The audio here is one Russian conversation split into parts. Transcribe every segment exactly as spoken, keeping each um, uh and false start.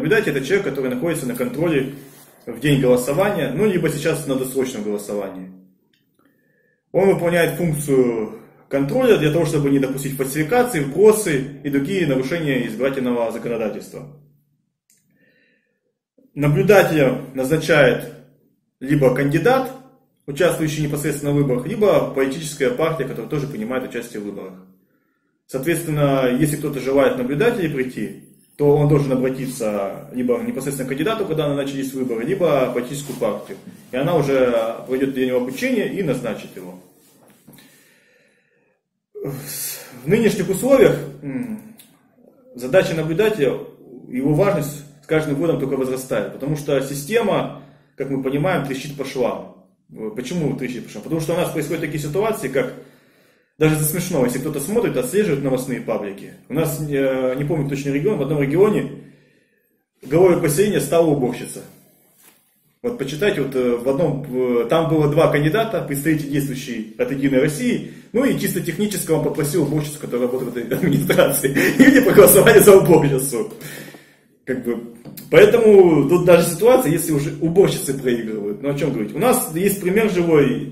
Наблюдатель — это человек, который находится на контроле в день голосования, ну, либо сейчас на досрочном голосовании. Он выполняет функцию контроля для того, чтобы не допустить фальсификации, вбросы и другие нарушения избирательного законодательства. Наблюдателя назначает либо кандидат, участвующий непосредственно в выборах, либо политическая партия, которая тоже принимает участие в выборах. Соответственно, если кто-то желает наблюдателей прийти, то он должен обратиться либо непосредственно к кандидату, когда начались выборы, либо в политическую партию. И она уже пройдет для него обучение и назначит его. В нынешних условиях задача наблюдателя, его важность с каждым годом только возрастает. Потому что система, как мы понимаем, трещит по швам. Почему трещит по швам? Потому что у нас происходят такие ситуации, как даже за смешно, если кто-то смотрит, отслеживает новостные паблики. У нас, не помню точно регион, в одном регионе главой поселения стала уборщица. Вот почитайте, вот в одном, там было два кандидата, представитель действующий от Единой России, ну и чисто технически он попросил уборщицу, которая работает в этой администрации, и люди проголосовали за уборщицу. Как бы, поэтому тут даже ситуация, если уже уборщицы проигрывают. Ну о чем говорить? У нас есть пример живой,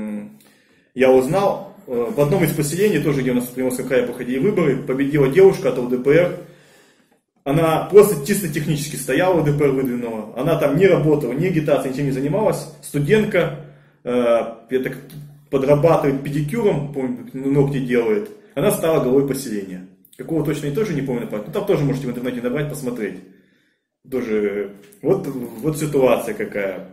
я узнал. В одном из поселений, тоже где у нас в Приморском крае проходили выборы, победила девушка от ЛДПР. Она просто чисто технически стояла, ЛДПР выдвинула. Она там не работала, ни агитацией, ничем не занималась. Студентка, э, так, подрабатывает педикюром, помню, ногти делает. Она стала главой поселения. Какого точно я тоже не помню. Но там тоже можете в интернете набрать, посмотреть. Тоже, вот, вот ситуация какая.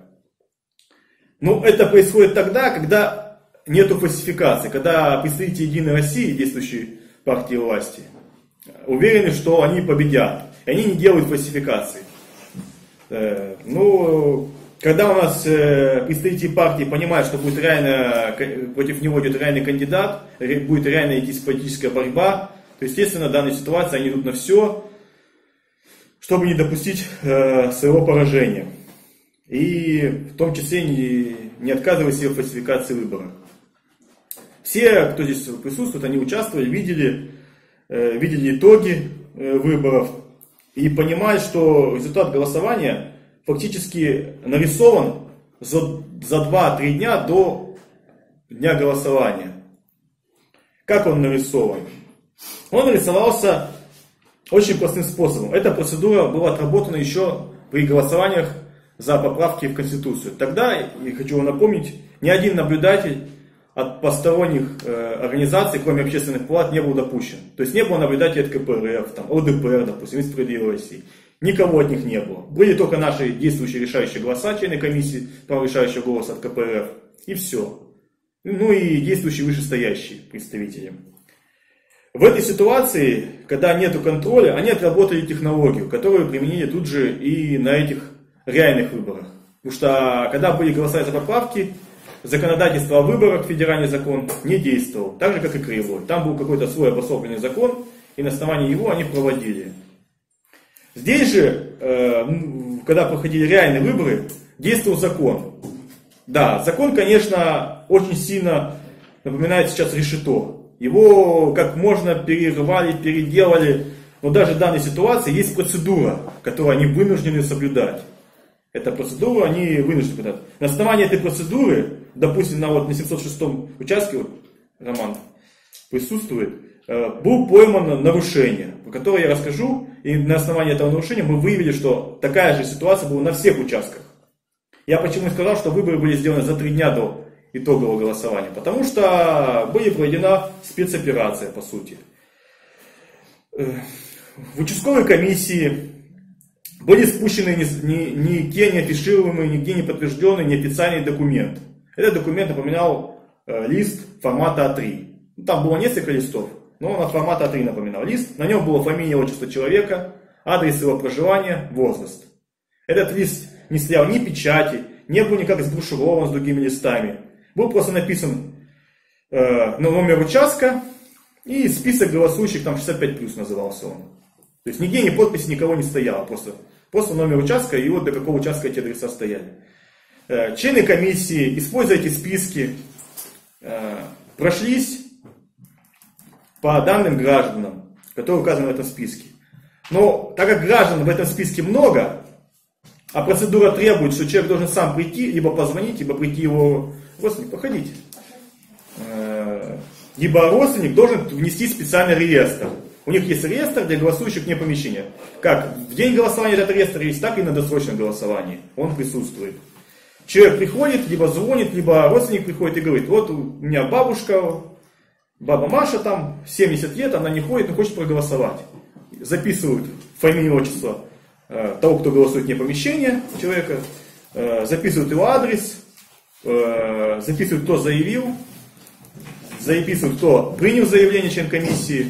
Ну, это происходит тогда, когда нету фальсификации, когда представители Единой России, действующей партии власти, уверены, что они победят. И они не делают фальсификации. Э, ну, когда у нас э, представители партии понимают, что будет реально, против него идет реальный кандидат, будет реально идти политическая борьба, то, естественно, в данной ситуации они идут на все, чтобы не допустить э, своего поражения. И в том числе не, не отказывать себе в фальсификации выборов. Все, кто здесь присутствует, они участвовали, видели, э, видели итоги э, выборов и понимают, что результат голосования фактически нарисован за, за два-три дня до дня голосования. Как он нарисован? Он нарисовался очень простым способом. Эта процедура была отработана еще при голосованиях за поправки в Конституцию. Тогда, я хочу вам напомнить, ни один наблюдатель от посторонних э, организаций, кроме общественных палат, не был допущен. То есть не было наблюдателей от ка пэ эр эф, там, ЛДПР, допустим, из «Справедливой России». Никого от них не было. Были только наши действующие решающие голоса, члены комиссии, право решающего голоса от ка пэ эр эф. И все. Ну и действующие вышестоящие представители. В этой ситуации, когда нет контроля, они отработали технологию, которую применили тут же и на этих реальных выборах. Потому что когда были голосовать за поправки, законодательство о выборах, федеральный закон, не действовал. Так же, как и краевой. Там был какой-то свой обособленный закон, и на основании его они проводили. Здесь же, э, когда проходили реальные выборы, действовал закон. Да, закон, конечно, очень сильно напоминает сейчас решето. Его как можно перерывали, переделали. Но даже в данной ситуации есть процедура, которую они вынуждены соблюдать. Эту процедуру они вынуждены соблюдать. На основании этой процедуры, допустим, на, вот, на семьсот шестом участке, вот, Роман присутствует, э, был поймано нарушение, по которому я расскажу. И на основании этого нарушения мы выявили, что такая же ситуация была на всех участках. Я почему сказал, что выборы были сделаны за три дня до итогового голосования. Потому что были проведена спецоперация, по сути. В участковой комиссии были спущены нигде не афишируемые, нигде не подтвержденный неофициальный документ. Этот документ напоминал э, лист формата а три. Там было несколько листов, но он от формата а три напоминал лист. На нем было фамилия, отчество человека, адрес его проживания, возраст. Этот лист не стоял ни печати, не был никак сброширован с другими листами. Был просто написан э, номер участка и список голосующих, там шестьдесят пять плюс назывался он. То есть нигде ни подписи никого не стояло, просто, просто номер участка и вот до какого участка эти адреса стояли. Э, члены комиссии, используя эти списки, э, прошлись по данным гражданам, которые указаны в этом списке. Но так как граждан в этом списке много, а процедура требует, что человек должен сам прийти, либо позвонить, либо прийти его родственник, походите. Либо родственник должен внести специальный реестр. У них есть реестр для голосующих вне помещения. Как в день голосования этот реестр есть, так и на досрочном голосовании. Он присутствует. Человек приходит, либо звонит, либо родственник приходит и говорит: вот у меня бабушка, баба Маша, там семьдесят лет, она не ходит, но хочет проголосовать. Записывают фамилию, отчество э, того, кто голосует вне помещения человека, э, записывают его адрес, э, записывают, кто заявил, записывают, кто принял заявление, член комиссии.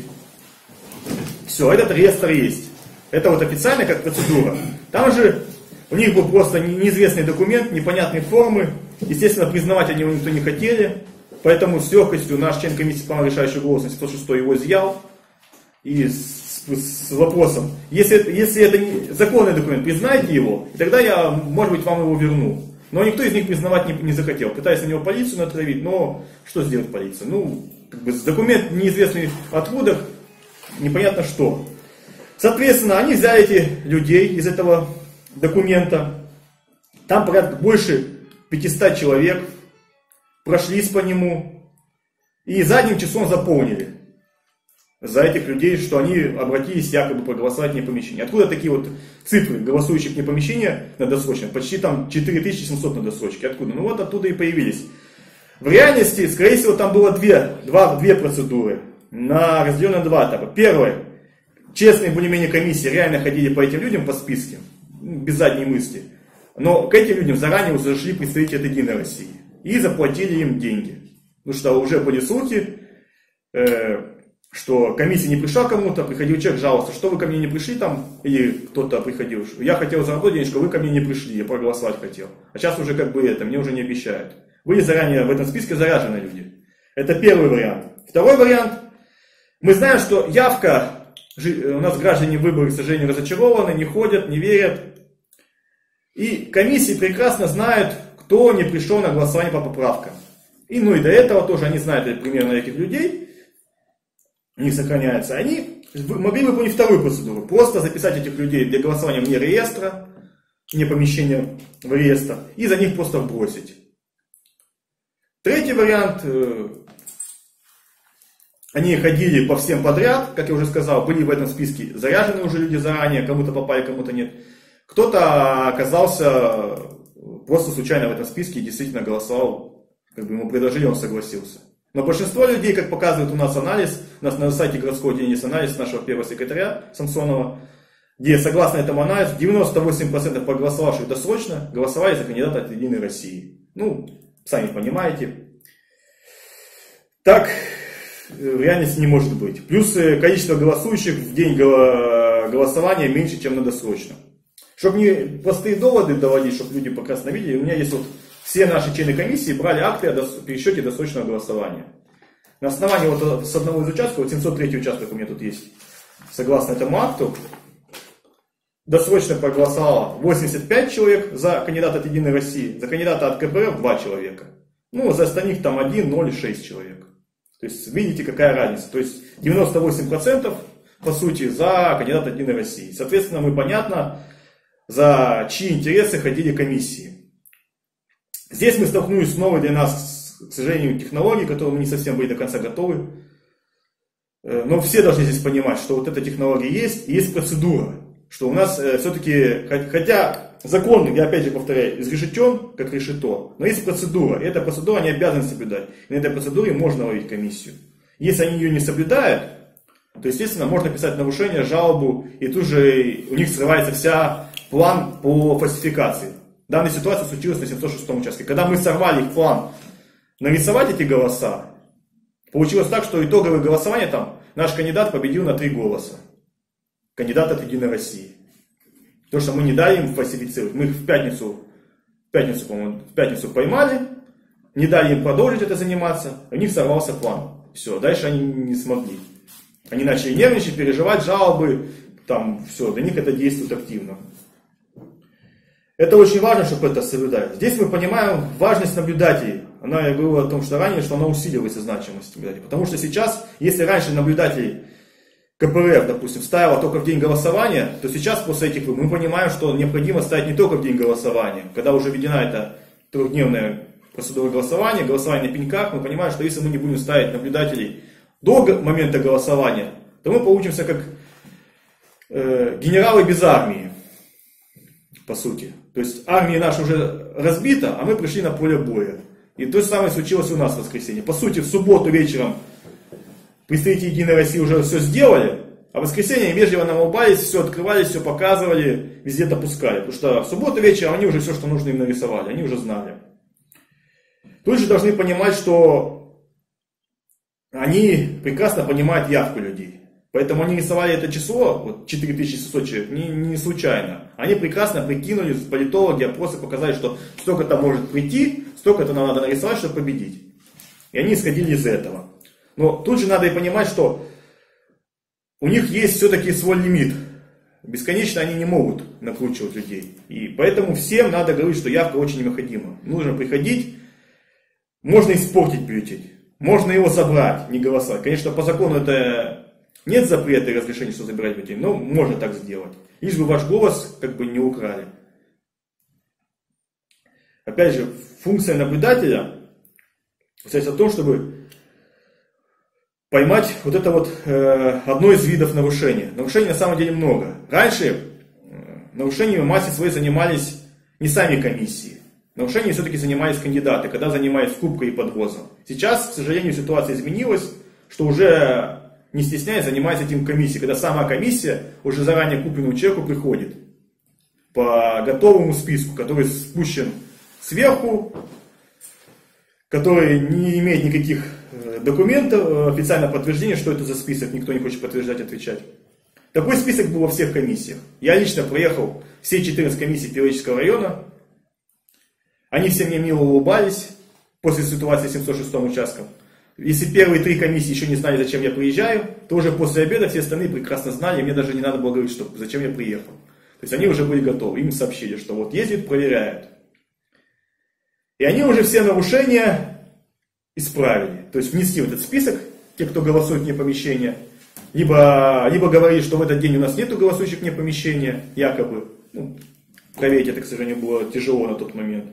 Все, этот реестр есть. Это вот официально как процедура. Там же у них был просто неизвестный документ, непонятной формы. Естественно, признавать они его никто не хотели. Поэтому с легкостью наш член комиссии по решающему голосу семьсот шестой его изъял. И с, с вопросом: если, если это не законный документ, признайте его, и тогда я, может быть, вам его верну. Но никто из них признавать не, не захотел. Пытаясь на него полицию натравить, но что сделать полиция? Ну, как бы документ неизвестный откуда, непонятно что. Соответственно, они взяли этих людей из этого документа. Там порядка больше пятисот человек прошлись по нему и задним числом заполнили за этих людей, что они обратились якобы проголосовать вне помещения. Откуда такие вот цифры голосующих вне помещения на досрочном? Почти там четыре тысячи семьсот на досрочке. Откуда? Ну вот оттуда и появились. В реальности, скорее всего, там было две, два, две процедуры, на, разделенные на два этапа. Первое. Честные более-менее комиссии реально ходили по этим людям по списке, без задней мысли. Но к этим людям заранее уже зашли представители от Единой России и заплатили им деньги. Потому что уже были слухи, э, что комиссия не пришла кому-то, приходил человек, жаловался, что вы ко мне не пришли там, или кто-то приходил, я хотел заработать денежку, вы ко мне не пришли, я проголосовать хотел. А сейчас уже как бы это, мне уже не обещают. Были заранее в этом списке заряжены люди. Это первый вариант. Второй вариант. Мы знаем, что явка, у нас граждане выборы, к сожалению, разочарованы, не ходят, не верят. И комиссии прекрасно знают, кто не пришел на голосование по поправкам. И ну и до этого тоже они знают примерно этих людей, не сохраняются. Они могли выполнить вторую процедуру. Просто записать этих людей для голосования вне реестра, вне помещения в реестр, и за них просто бросить. Третий вариант. Они ходили по всем подряд, как я уже сказал, были в этом списке заряжены уже люди заранее, кому-то попали, кому-то нет. Кто-то оказался просто случайно в этом списке и действительно голосовал, как бы ему предложили, он согласился. Но большинство людей, как показывает у нас анализ, у нас на сайте городского отделения есть анализ нашего первого секретаря Самсонова, где, согласно этому анализу, девяносто восемь процентов проголосовавших досрочно голосовали за кандидата от Единой России. Ну, сами понимаете. Так в реальности не может быть. Плюс количество голосующих в день голосования меньше, чем на досрочном. Чтобы не простые доводы доводить, чтобы люди прекрасно видели, у меня есть вот все наши члены комиссии брали акты о пересчете досрочного голосования. На основании вот с одного из участков, вот семьсот третий участок у меня тут есть, согласно этому акту, досрочно проголосовало восемьдесят пять человек за кандидата от Единой России, за кандидата от ка пэ эр два человека. Ну, за остальных там один, ноль, шесть человек. То есть, видите, какая разница. То есть, девяносто восемь процентов, по сути, за кандидата от Единой России. Соответственно, мы понятно, за чьи интересы ходили комиссии. Здесь мы столкнулись с новой для нас, к сожалению, технологией, к которой мы не совсем были до конца готовы. Но все должны здесь понимать, что вот эта технология есть, и есть процедура. Что у нас все-таки, хотя закон, я опять же повторяю, изрешетен, как решето, но есть процедура, и эта процедура они обязаны соблюдать. И на этой процедуре можно ловить комиссию. Если они ее не соблюдают, то, естественно, можно писать нарушение, жалобу, и тут же у них срывается вся план по фальсификации. Данная ситуация случилась на семьсот шестом участке. Когда мы сорвали их план нарисовать эти голоса, получилось так, что итоговое голосование там наш кандидат победил на три голоса. Кандидат от Единой России. То, что мы не дали им фальсифицировать. Мы их в пятницу, в пятницу, по-моему, в пятницу поймали, не дали им продолжить это заниматься, у них сорвался план. Все, дальше они не смогли. Они начали нервничать, переживать, жалобы, там все, для них это действует активно. Это очень важно, чтобы это соблюдать. Здесь мы понимаем важность наблюдателей. Она, я говорил о том, что ранее, что она усиливается значимость наблюдателей. Потому что сейчас, если раньше наблюдателей ка пэ эр эф, допустим, ставила только в день голосования, то сейчас после этих выборов мы понимаем, что необходимо ставить не только в день голосования. Когда уже введена эта трехдневная процедура голосования, голосование на пеньках, мы понимаем, что если мы не будем ставить наблюдателей до момента голосования, то мы получимся как э, генералы без армии, по сути. То есть армия наша уже разбита, а мы пришли на поле боя. И то же самое случилось у нас в воскресенье. По сути, в субботу вечером представители Единой России уже все сделали, а в воскресенье вежливо нам улыбались, все открывали, все показывали, везде допускали. Потому что в субботу вечером они уже все, что нужно, им нарисовали, они уже знали. Тут же должны понимать, что они прекрасно понимают явку людей. Поэтому они рисовали это число, вот четыре тысячи шестьсот человек, не, не случайно. Они прекрасно прикинули, политологи, опросы показали, что столько-то может прийти, столько-то нам надо нарисовать, чтобы победить. И они исходили из этого. Но тут же надо и понимать, что у них есть все-таки свой лимит. Бесконечно они не могут накручивать людей. И поэтому всем надо говорить, что явка очень необходима. Нужно приходить, можно испортить бюллетень, можно его забрать, не голосовать. Конечно, по закону это... Нет запрета и разрешения, что забирать бюллетень, но можно так сделать. Лишь бы ваш голос как бы не украли. Опять же, функция наблюдателя состоит в том, чтобы поймать вот это вот э, одно из видов нарушения. Нарушений на самом деле много. Раньше э, нарушениями в массе своей занимались не сами комиссии. Нарушениями все-таки занимались кандидаты, когда занимались скупкой и подвозом. Сейчас, к сожалению, ситуация изменилась, что уже... не стесняясь, занимается этим комиссия, когда сама комиссия уже заранее купленному человеку приходит по готовому списку, который спущен сверху, который не имеет никаких документов, официального подтверждения, что это за список, никто не хочет подтверждать, отвечать. Такой список был во всех комиссиях. Я лично проехал все четырнадцать комиссий Пиловического района, они все мне мило улыбались после ситуации с семьсот шестым участком. Если первые три комиссии еще не знали, зачем я приезжаю, то уже после обеда все остальные прекрасно знали, и мне даже не надо было говорить, что, зачем я приехал. То есть они уже были готовы, им сообщили, что вот ездят, проверяют. И они уже все нарушения исправили. То есть внесли в этот список, те, кто голосует вне помещения, либо, либо говорили, что в этот день у нас нету голосующих вне помещения, якобы. Ну, проверить это, к сожалению, было тяжело на тот момент.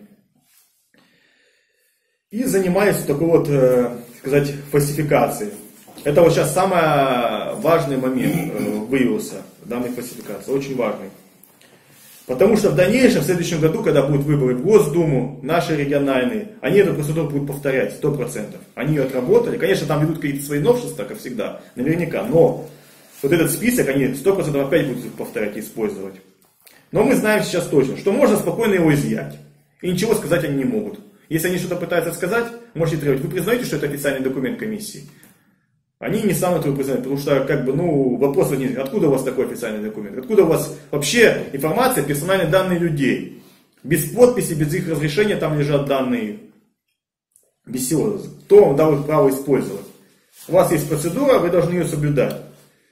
И занимались такой вот, э, сказать, фальсификацией. Это вот сейчас самый важный момент э, выявился данной фальсификации, очень важный. Потому что в дальнейшем, в следующем году, когда будут выборы в Госдуму, наши региональные, они эту процедуру будут повторять, сто процентов. Они ее отработали, конечно, там ведут какие-то свои новшества, как всегда, наверняка, но вот этот список они сто процентов опять будут повторять и использовать. Но мы знаем сейчас точно, что можно спокойно его изъять, и ничего сказать они не могут. Если они что-то пытаются сказать, можете требовать, вы признаете, что это официальный документ комиссии? Они не станут его признать, потому что, как бы, ну, вопрос возник, откуда у вас такой официальный документ? Откуда у вас вообще информация, персональные данные людей? Без подписи, без их разрешения там лежат данные. Без всего. Кто вам дал их право использовать? У вас есть процедура, вы должны ее соблюдать.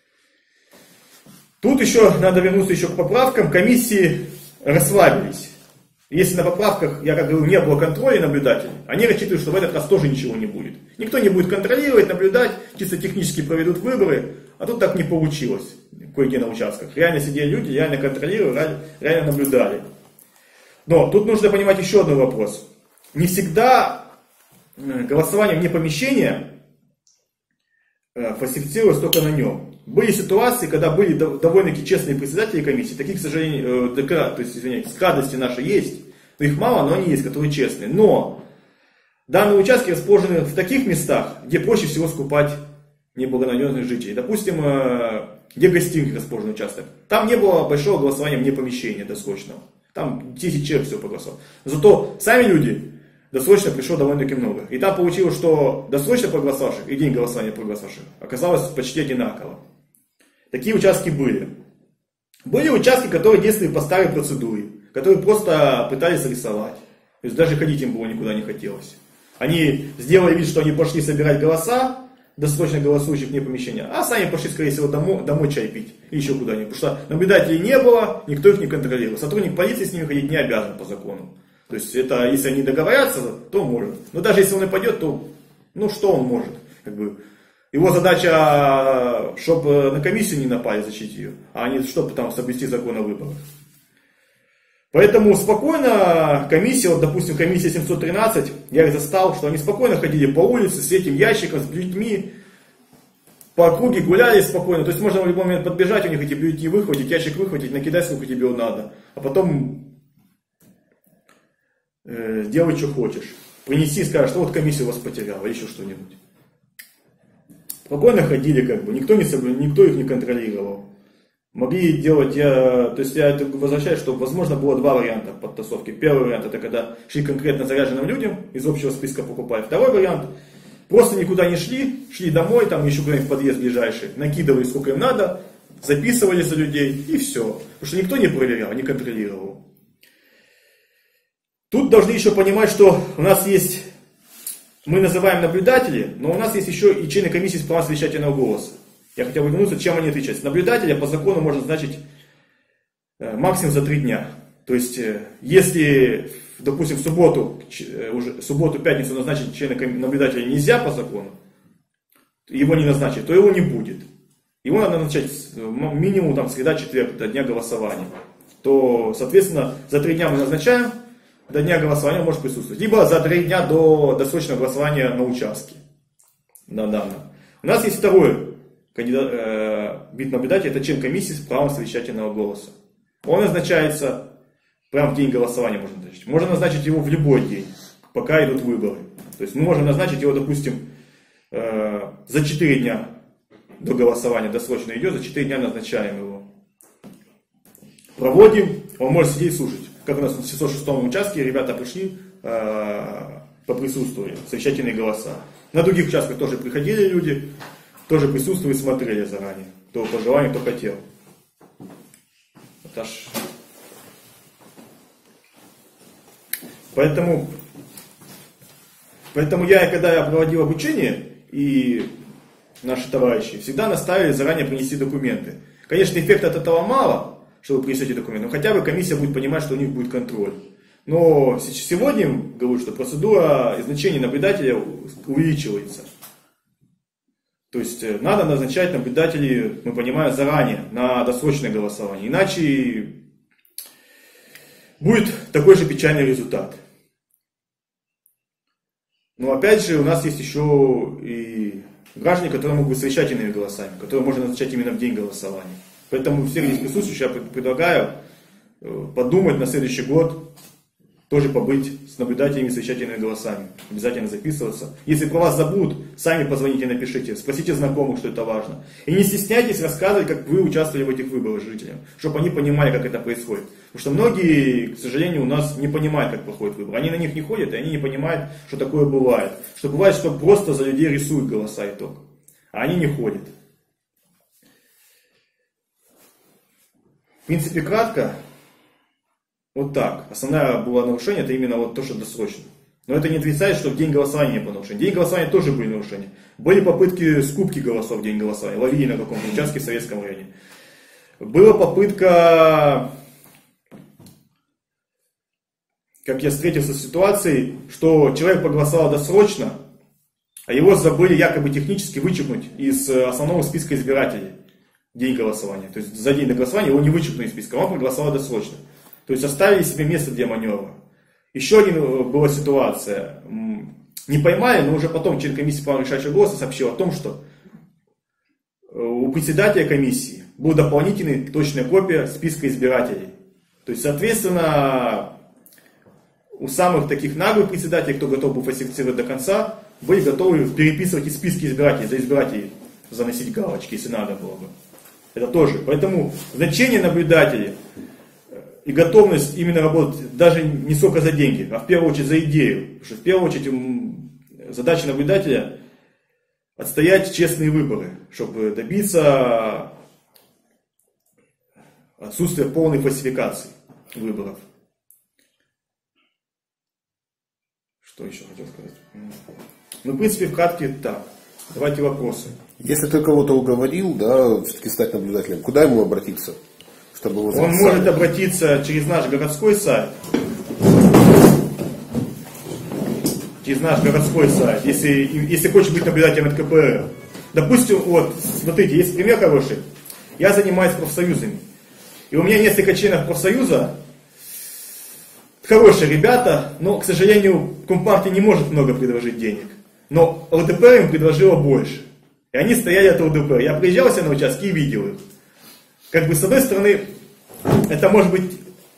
Тут еще надо вернуться еще к поправкам. Комиссии расслабились. Если на поправках, я как говорю, не было контроля наблюдателей, они рассчитывают, что в этот раз тоже ничего не будет. Никто не будет контролировать, наблюдать, чисто технически проведут выборы, а тут так не получилось кое-где на участках. Реально сидели люди, реально контролировали, реально наблюдали. Но тут нужно понимать еще один вопрос. Не всегда голосование вне помещения фальсифицировалось только на нем. Были ситуации, когда были довольно-таки честные председатели комиссии, таких, к сожалению, то есть, извиняюсь, скрадости наши есть, но их мало, но они есть, которые честные. Но данные участки расположены в таких местах, где проще всего скупать неблагонадежных жителей. Допустим, где гостиницы расположен участок. Там не было большого голосования вне помещения досрочного. Там десять человек все проголосовало. Зато сами люди досрочно пришло довольно-таки много. И там получилось, что досрочно проголосовавших и день голосования проголосовавших оказалось почти одинаково. Такие участки были. Были участки, которые действовали по старой процедуре, которые просто пытались рисовать. То есть даже ходить им было никуда не хотелось. Они сделали вид, что они пошли собирать голоса, досрочно голосующих вне помещения, а сами пошли, скорее всего, домой, домой чай пить и еще куда-нибудь. Потому что наблюдателей не было, никто их не контролировал. Сотрудник полиции с ними ходить не обязан по закону. То есть это, если они договорятся, то может. Но даже если он и пойдет, то ну что он может? Как бы, Его задача, чтобы на комиссию не напали, защитить ее, а не чтобы там соблюсти закон о выборах. Поэтому спокойно комиссия, вот допустим комиссия семьсот тринадцать, я их застал, что они спокойно ходили по улице с этим ящиком, с людьми, по округе гуляли спокойно. То есть можно в любой момент подбежать, у них эти бюллетени выхватить, ящик выхватить, накидать сколько тебе надо, а потом э, делай, что хочешь. Принеси и скажешь, что вот комиссия вас потеряла, или еще что-нибудь. Спокойно ходили, как бы, никто, не соблю... никто их не контролировал. Могли делать, я, то есть я это возвращаюсь, что возможно было два варианта подтасовки. Первый вариант это когда шли конкретно заряженным людям, из общего списка покупая. Второй вариант, просто никуда не шли, шли домой, там еще куда-нибудь в подъезд ближайший, накидывали сколько им надо, записывали за людей и все. Потому что никто не проверял, не контролировал. Тут должны еще понимать, что у нас есть, мы называем наблюдатели, но у нас есть еще и члены комиссии с правом совещательного голоса. Я хотел бы вернуться, чем они отличаются. Наблюдателя по закону можно назначить максимум за три дня. То есть, если, допустим, в субботу, уже, субботу, пятницу назначить члена наблюдателя нельзя по закону, его не назначить, то его не будет. Его надо назначать минимум там, среда, четверг, до дня голосования. То, соответственно, за три дня мы назначаем, до дня голосования он может присутствовать. Либо за три дня до досрочного голосования на участке. На данном. У нас есть второй кандидат, э, вид наблюдателя, это член комиссии с правом совещательного голоса. Он назначается прямо в день голосования, можно назначить. Можно назначить его в любой день, пока идут выборы. То есть мы можем назначить его, допустим, э, за четыре дня до голосования, досрочно идет, за четыре дня назначаем его. Проводим, он может сидеть и слушать. Как у нас на шестьсот шестом участке ребята пришли, э, поприсутствовали, совещательные голоса. На других участках тоже приходили люди, тоже присутствовали, смотрели заранее, кто по желанию, кто хотел. Это ж... Поэтому, поэтому я, когда я проводил обучение, и наши товарищи всегда наставили заранее принести документы. Конечно, эффекта от этого мало, что вы принесете документы, но хотя бы комиссия будет понимать, что у них будет контроль. Но сегодня говорю, что процедура и значение наблюдателя увеличивается. То есть надо назначать наблюдателей, мы понимаем, заранее, на досрочное голосование. Иначе будет такой же печальный результат. Но опять же, у нас есть еще и граждане, которые могут быть совещательными голосами, которые можно назначать именно в день голосования. Поэтому всех здесь присутствующих я предлагаю подумать на следующий год, тоже побыть с наблюдателями, совещательными голосами. Обязательно записываться. Если про вас забудут, сами позвоните, напишите, спросите знакомых, что это важно. И не стесняйтесь рассказывать, как вы участвовали в этих выборах жителям, чтобы они понимали, как это происходит. Потому что многие, к сожалению, у нас не понимают, как проходит выбор. Они на них не ходят, и они не понимают, что такое бывает. Что бывает, что просто за людей рисуют голоса и только. А они не ходят. В принципе, кратко. Вот так. Основное было нарушение, это именно вот то, что досрочно. Но это не отрицает, что в день голосования не было нарушений. В день голосования тоже были нарушения. Были попытки скупки голосов в день голосования. Ловили на каком-то участке в Советском районе. Была попытка, как я встретился с ситуацией, что человек проголосовал досрочно, а его забыли якобы технически вычеркнуть из основного списка избирателей в день голосования. То есть за день до голосования его не вычеркнули из списка, он проголосовал досрочно. То есть оставили себе место для маневра. Еще одна была ситуация. Не поймали, но уже потом член комиссии по решающего голоса сообщил о том, что у председателя комиссии была дополнительная точная копия списка избирателей. То есть, соответственно, у самых таких наглых председателей, кто готов был фальсифицировать до конца, были готовы переписывать из списки избирателей, за избирателей заносить галочки, если надо было бы. Это тоже. Поэтому значение наблюдателей и готовность именно работать даже не сколько за деньги, а в первую очередь за идею. Потому что в первую очередь задача наблюдателя отстоять честные выборы, чтобы добиться отсутствия полной фальсификации выборов. Что еще хотел сказать? Ну, в принципе, вкратце так. Давайте вопросы. Если ты кого-то уговорил, да, все-таки стать наблюдателем, куда ему обратиться? Чтобы его Он может обратиться через наш городской сайт. Через наш городской сайт. Если, если хочет быть наблюдателем от ка пэ эр. допустим, вот, смотрите, есть пример хороший. Я занимаюсь профсоюзами. И у меня несколько членов профсоюза, хорошие ребята, но, к сожалению, Компартия не может много предложить денег. Но ЛДПР им предложила больше. И они стояли от ЛДПР. Я приезжал себе на участки и видел их. Как бы, с одной стороны, это может быть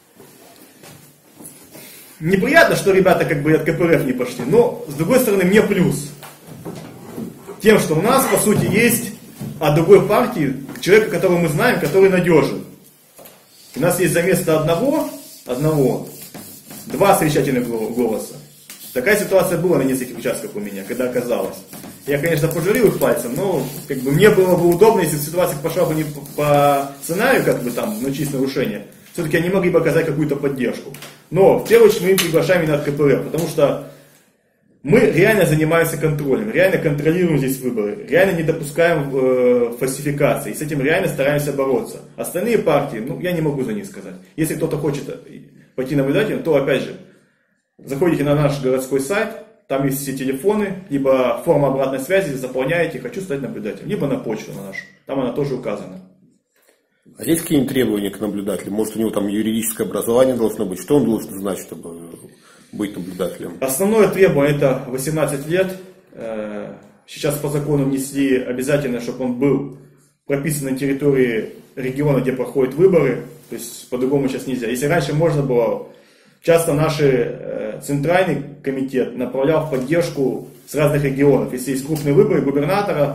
неприятно, что ребята как бы от КПРФ не пошли, но, с другой стороны, мне плюс. Тем, что у нас, по сути, есть от другой партии человек, которого мы знаем, который надежен. У нас есть за место одного, одного, два совещательных голоса. Такая ситуация была на нескольких участках у меня, когда оказалось. Я, конечно, пожурил их пальцем, но как бы, мне было бы удобно, если ситуация пошла бы не по сценарию, как бы там, на чистое нарушение. Все-таки они могли бы оказать какую-то поддержку. Но, в первую очередь, мы им приглашаем именно от КПРФ, потому что мы реально занимаемся контролем, реально контролируем здесь выборы, реально не допускаем э, фальсификации, и с этим реально стараемся бороться. Остальные партии, ну, я не могу за них сказать. Если кто-то хочет пойти наблюдателем, то, опять же, заходите на наш городской сайт, там есть все телефоны, либо форма обратной связи, заполняете «хочу стать наблюдателем», либо на почту на нашу, там она тоже указана. А есть какие-нибудь требования к наблюдателю? Может, у него там юридическое образование должно быть? Что он должен знать, чтобы быть наблюдателем? Основное требование это восемнадцать лет. Сейчас по закону внесли обязательно, чтобы он был прописан на территории региона, где проходят выборы. То есть по-другому сейчас нельзя. Если раньше можно было, часто наш центральный комитет направлял в поддержку с разных регионов. Если есть крупные выборы губернатора,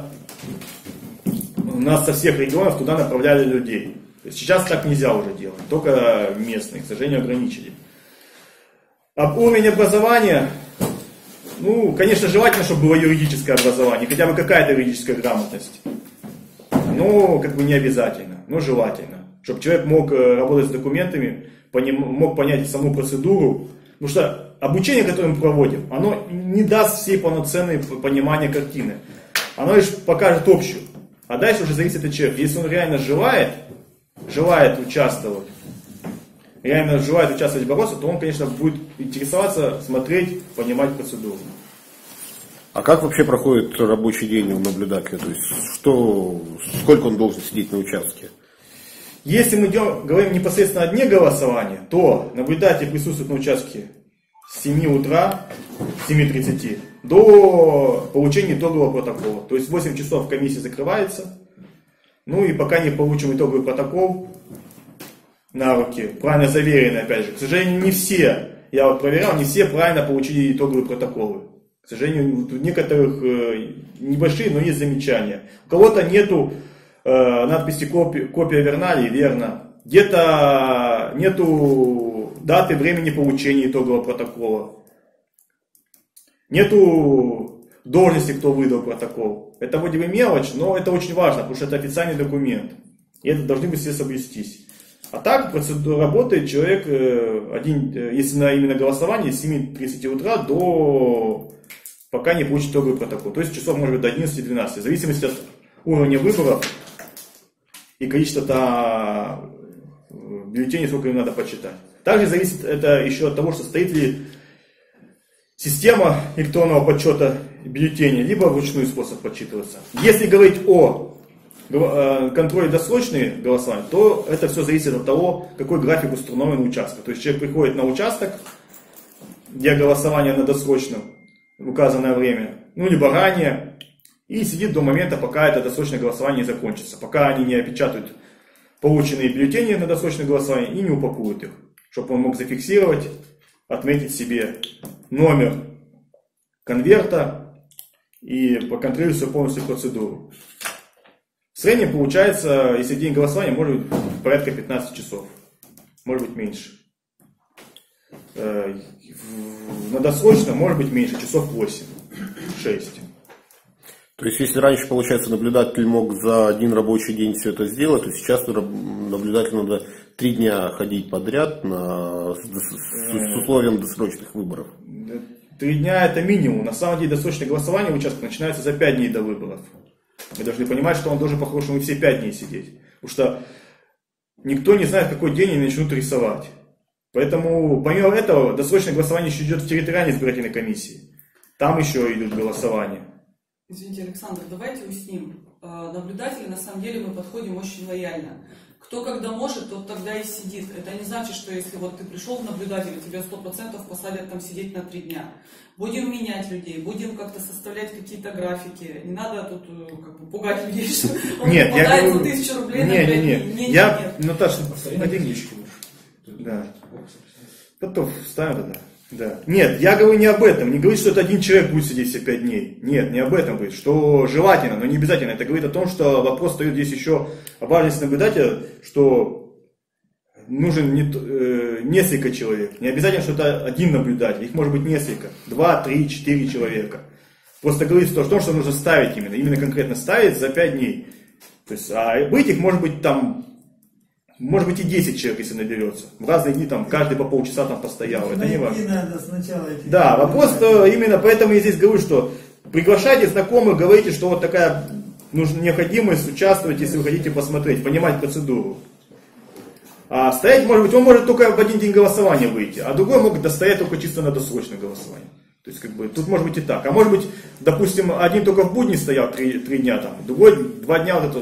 у нас со всех регионов туда направляли людей. То есть сейчас так нельзя уже делать, только местные, к сожалению, ограничили. А уровень образования, ну, конечно, желательно, чтобы было юридическое образование, хотя бы какая-то юридическая грамотность. Но, как бы не обязательно, но желательно. Чтобы человек мог работать с документами, мог понять саму процедуру. Потому что обучение, которое мы проводим, оно не даст всей полноценной понимания картины. Оно лишь покажет общую. А дальше уже зависит от человека. Если он реально желает, желает участвовать, реально желает участвовать в бороться, то он, конечно, будет интересоваться, смотреть, понимать процедуру. А как вообще проходит рабочий день у наблюдателя? То есть, что, сколько он должен сидеть на участке? Если мы идем, говорим непосредственно о дне голосования, то наблюдатель присутствует на участке с семи утра, с семи тридцати, до получения итогового протокола. То есть в восемь часов комиссия закрывается. Ну и пока не получим итоговый протокол на руки, правильно заверенный, опять же. К сожалению, не все, я вот проверял, не все правильно получили итоговые протоколы. К сожалению, у некоторых э, небольшие, но есть замечания. У кого-то нету э, надписи копия, копия верна ли, верно. Где-то нету даты, времени получения итогового протокола. Нету должности, кто выдал протокол. Это вроде бы мелочь, но это очень важно, потому что это официальный документ. И это должны быть все соблюстись. А так процедура работает человек, один, если на именно голосование, с семи тридцати утра до пока не получит итоговый протокол. То есть часов может быть до одиннадцати-двенадцати, в зависимости от уровня выборов и количества бюллетеней, сколько им надо почитать. Также зависит это еще от того, что стоит ли система электронного подсчета бюллетеней, либо вручную способ подсчитываться. Если говорить о контроле досрочные голосования, то это все зависит от того, какой график установлен у участка. То есть человек приходит на участок, где голосование на досрочном, в указанное время, ну либо ранее, и сидит до момента, пока это досрочное голосование не закончится, пока они не опечатают полученные бюллетени на досрочное голосование и не упакуют их, чтобы он мог зафиксировать, отметить себе номер конверта и проконтролировать всю полностью процедуру. В среднем получается, если день голосования, может быть порядка пятнадцати часов, может быть меньше. На досрочном может быть меньше, часов восемь-шесть. То есть, если раньше, получается, наблюдатель мог за один рабочий день все это сделать, то сейчас наблюдателю надо три дня ходить подряд на, с, с условием досрочных выборов. Три дня это минимум. На самом деле досрочное голосование в участке начинается за пять дней до выборов. Мы должны понимать, что он должен, по-хорошему, все пять дней сидеть. Потому что никто не знает, в какой день они начнут рисовать. Поэтому, помимо этого, досрочное голосование еще идет в территориальной избирательной комиссии. Там еще идут голосования. Извините, Александр, давайте уясним. Наблюдатели, на самом деле, мы подходим очень лояльно. Кто когда может, тот тогда и сидит. Это не значит, что если вот ты пришел в наблюдателя, тебя сто процентов посадят там сидеть на три дня. Будем менять людей, будем как-то составлять какие-то графики. Не надо тут как бы пугать людей, что он нет, попадает я за говорю, тысячу рублей на нет, пять нет, дней. нет. Не, Я, нет. Наташа, один Да. Потом ставим тогда. Да. Нет, я говорю не об этом. Не говорит, что это один человек будет сидеть все пять дней. Нет, не об этом говорит. Что желательно, но не обязательно. Это говорит о том, что вопрос стоит здесь еще о важности наблюдателя, что нужен не, э, несколько человек. Не обязательно, что это один наблюдатель. Их может быть несколько. Два, три, четыре человека. Просто говорится о том, что нужно ставить именно. Именно конкретно ставить за пять дней. То есть, а быть их может быть там... Может быть и десять человек, если наберется. В разные дни там каждый по полчаса там постоял. Это не важно. Надо сначала идти. Да, вопрос именно поэтому я здесь говорю, что приглашайте знакомых, говорите, что вот такая нужна необходимость участвовать, если вы хотите посмотреть, понимать процедуру. А стоять, может быть, он может только в один день голосования выйти, а другой может достоять только чисто на досрочное голосование. То есть, как бы, тут может быть и так. А может быть, допустим, один только в будни стоял три, три дня там, другой два дня вот это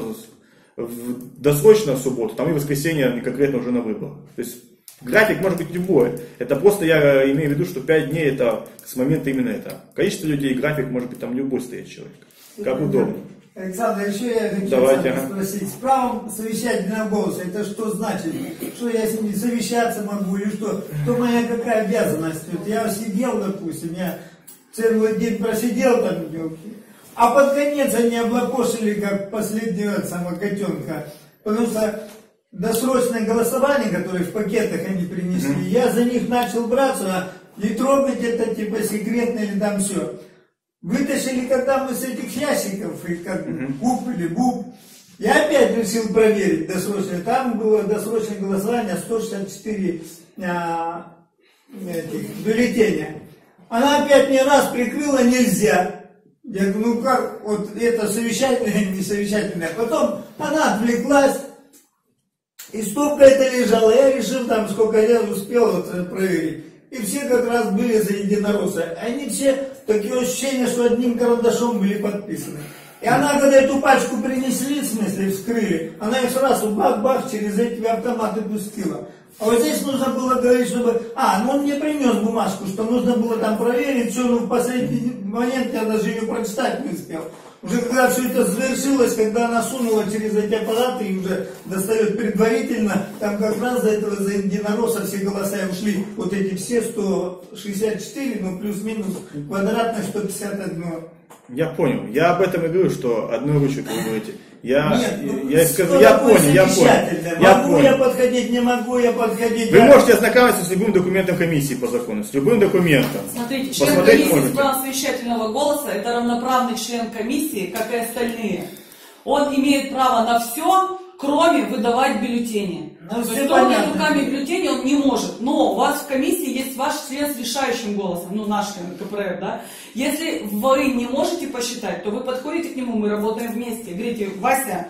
в досрочно в субботу, там и воскресенье конкретно уже на выбор. То есть график может быть любой. Это просто я имею в виду, что пять дней это с момента именно это. Количество людей, график может быть там любой стоит человек. Как удобно. Александр, еще я хочу Давайте, ага. спросить. С правом совещательного голоса, это что значит? Что я с ними совещаться могу или что? Что моя какая обязанность? Вот я сидел, допустим, я целый день просидел там, а под конец они облапошили, как последнего самого котенка. Потому что досрочное голосование, которое в пакетах они принесли, mm-hmm. я за них начал браться, и трогать это типа секретно или там все. Вытащили, когда мы с этих ящиков, и как mm-hmm. буб или буб. Я опять решил проверить досрочное. Там было досрочное голосование сто шестьдесят четыре а, этих, бюллетеня. Она опять мне раз прикрыла, нельзя. Я говорю, ну как, вот это совещательное, не совещательное. Потом она отвлеклась, и стопка это лежала. Я решил там, сколько я успел вот, проверить. И все как раз были за единороссы. Они все, такие ощущения, что одним карандашом были подписаны. И она, когда эту пачку принесли, в смысле вскрыли, она их сразу бах-бах через эти автоматы пустила. А вот здесь нужно было говорить, чтобы... А, ну он мне принес бумажку, что нужно было там проверить, все, ну в последний момент я даже ее прочитать не успел. Уже когда все это завершилось, когда она сунула через эти аппараты и уже достает предварительно, там как раз за этого, за единоросса все голоса ушли. Вот эти все сто шестьдесят четыре, ну плюс-минус квадратных сто пятьдесят один. Я понял. Я об этом и говорю, что одной ручкой вы говорите. Я, Нет, ну, я, скажу, я понял, я понял. Я могу понял. Я подходить, не могу я подходить. Вы я... можете ознакомиться с любым документом комиссии по закону, с любым документом. Смотрите, член комиссии с правом совещательного голоса — это равноправный член комиссии, как и остальные. Он имеет право на все, кроме выдавать бюллетени. Ну, То есть трогать руками бюллетени он не может. Но у вас в комиссии есть ваш член с решающим голосом, ну наш член ка пэ эр эф, да? Если вы не можете посчитать, то вы подходите к нему, мы работаем вместе. Говорите, Вася,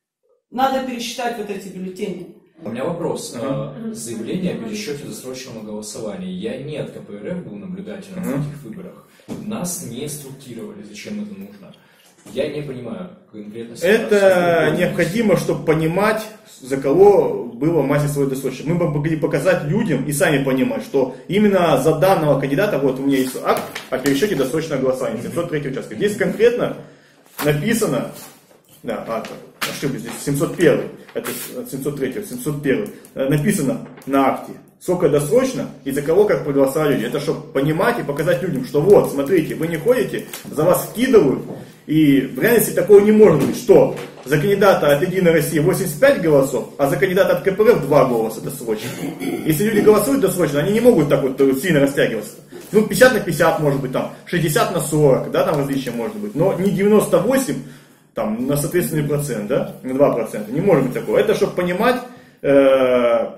надо пересчитать вот эти бюллетени. У меня вопрос. Uh-huh. Заявление о пересчете досрочного голосования. Я не от ка пэ эр эф был наблюдателем uh-huh. на этих выборах. Нас не инструктировали, зачем это нужно. Я не понимаю конкретно. Это необходимо, чтобы понимать, за кого было массовое досрочное. Мы бы могли показать людям и сами понимать, что именно за данного кандидата, вот у меня есть акт о пересчете досрочного голосования, семьсот третий участок. Здесь конкретно написано, да, а, ошибся, здесь семьсот первый, это семьсот третий, семьсот первый, написано на акте, сколько досрочно и за кого как проголосовали люди. Это чтобы понимать и показать людям, что вот, смотрите, вы не ходите, за вас скидывают. И в реальности такого не может быть, что за кандидата от Единой России восемьдесят пять голосов, а за кандидата от ка пэ эр эф два голоса досрочно. Если люди голосуют досрочно, они не могут так вот сильно растягиваться. Ну, пятьдесят на пятьдесят может быть, там, шестьдесят на сорок, да, там различия может быть, но не девяносто восемь там, на соответственный процент, да, на два процента, не может быть такого. Это чтобы понимать э,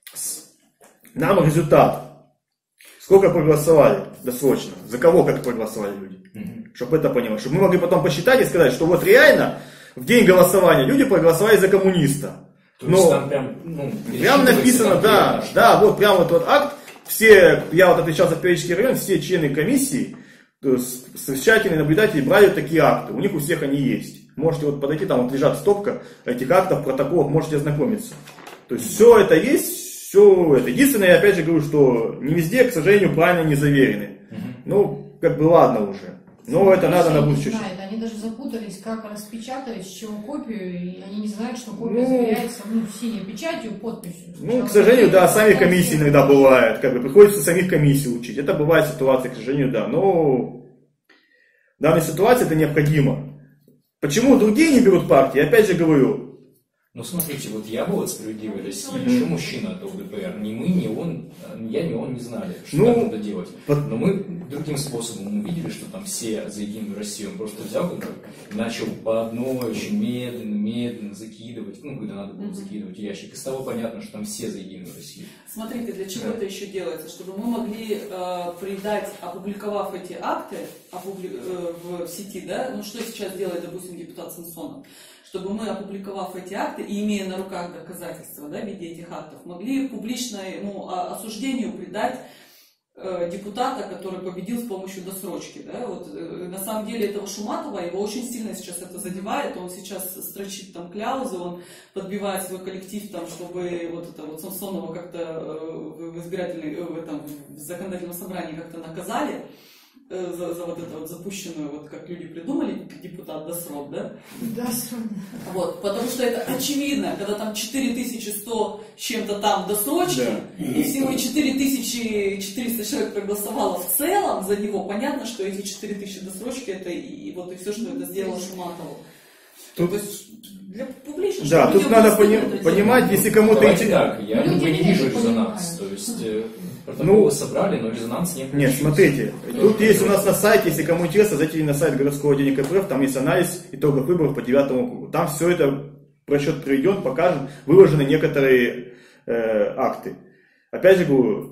нам результат. Сколько проголосовали досрочно, за кого как проголосовали люди. Чтобы это понимать, чтобы мы могли потом посчитать и сказать, что вот реально в день голосования люди проголосовали за коммуниста. То есть там прям, ну, прям написано, да, да, вот прям вот, вот акт, все, я вот отвечал за Перечский район, все члены комиссии, совещатели, наблюдатели брали такие акты, у них у всех они есть. Можете вот подойти, там вот лежат стопка этих актов, протоколов, можете ознакомиться. То есть все это есть, все это. Единственное, я опять же говорю, что не везде, к сожалению, правильно не заверены. Ну, как бы ладно уже. Но это надо на будущее. Знают, они даже запутались, как распечатать, с чего копию, и они не знают, что копия заверяется ну, синей печатью, подписью. Ну, к сожалению, да, сами комиссии иногда бывают, как бы приходится самих комиссий учить. Это бывает ситуация, к сожалению, да. Но в данной ситуации это необходимо. Почему другие не берут партии? Я опять же говорю. Ну, смотрите, вот я был от «Справедливой России», mm-hmm. еще мужчина от ЛДПР. Ни мы, ни он, я, ни он не знали, что ну, надо делать. Под... Но мы другим способом увидели, что там все за «Единую Россию». Он просто взял и начал по одной очень медленно, медленно закидывать, ну, когда надо было mm-hmm. закидывать ящик. И стало понятно, что там все за «Единую Россию». Смотрите, для чего да. это еще делается? Чтобы мы могли э, придать, опубликовав эти акты опубли... э, в сети, да, ну, что сейчас делает, допустим, депутат Самсонов? Чтобы мы, опубликовав эти акты и имея на руках доказательства, да, в виде этих актов, могли публичному осуждению придать э, депутата, который победил с помощью досрочки. Да? Вот, э, на самом деле этого Шуматова, его очень сильно сейчас это задевает, он сейчас строчит там кляузы, он подбивает свой коллектив, там, чтобы вот это вот Самсонова как-то э, в избирательной, э, в этом в законодательном собрании как-то наказали. За, за вот эту вот запущенную, вот как люди придумали, депутат досрок, да? Досрок. Вот, потому что это очевидно, когда там четыре тысячи сто с чем-то там досрочки, да. И всего четыре тысячи четыреста человек проголосовало в целом за него, понятно, что эти четыре тысячи досрочки это и, и вот и все, что это сделало Шуматову. Тут... То есть для публичности. Да, тут надо пони- понимать, если кому-то интересно. Я ну, не вижу резонанс. То есть протоколы ну, собрали, но резонанс не получился. Нет, смотрите, тут есть у нас на сайте, если кому интересно, зайдите на сайт городского отделения ка пэ эф, там есть анализ итогов выборов по девятому округу. Там все это просчет приведен, покажем, выложены некоторые э, акты. Опять же говорю,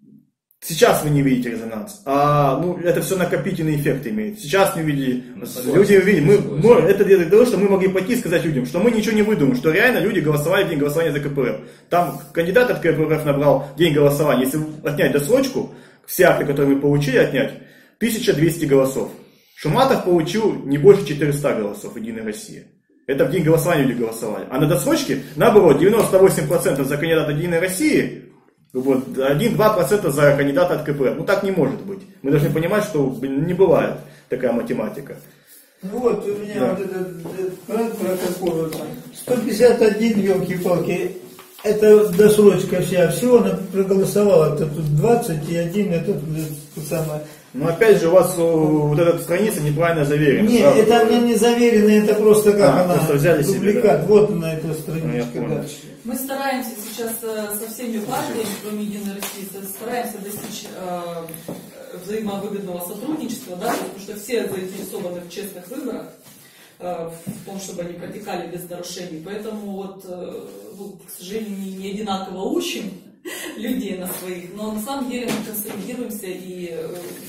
сейчас вы не видите резонанс, а ну, это все накопительный эффект имеет. Сейчас не увидели, ну, люди увидели. Мы, мы, это для того, что мы могли пойти и сказать людям, что мы ничего не выдумаем, что реально люди голосовали в день голосования за ка пэ эф. Там кандидат от ка пэ эф набрал день голосования, если отнять досрочку, все акты, которые мы получили, отнять, тысяча двести голосов. Шуматов получил не больше четырёхсот голосов Единой России. Это в день голосования люди голосовали. А на досрочке, наоборот, девяносто восемь процентов за кандидата Единой России, вот, один-два процента за кандидата от ка пэ эф. Ну так не может быть. Мы должны понимать, что не бывает такая математика. Ну вот у меня да. вот этот протокол, сто пятьдесят один, елки-палки, это досрочка вся, всего она проголосовала, это тут двадцать один, это самое. Но опять же у вас вот эта страница неправильно заверена. Нет, правда? Это она не заверена, это просто как а, она, просто взяли дубликат, себе, да. Вот она эта страничка. Ну, да. Мы стараемся сейчас со всеми партиями, кроме Единой России, стараемся достичь э, взаимовыгодного сотрудничества, да, потому что все заинтересованы в честных выборах, э, в том, чтобы они протекали без нарушений. Поэтому вот, э, к сожалению, не, не одинаково учим людей на своих, но на самом деле мы консолидируемся и э,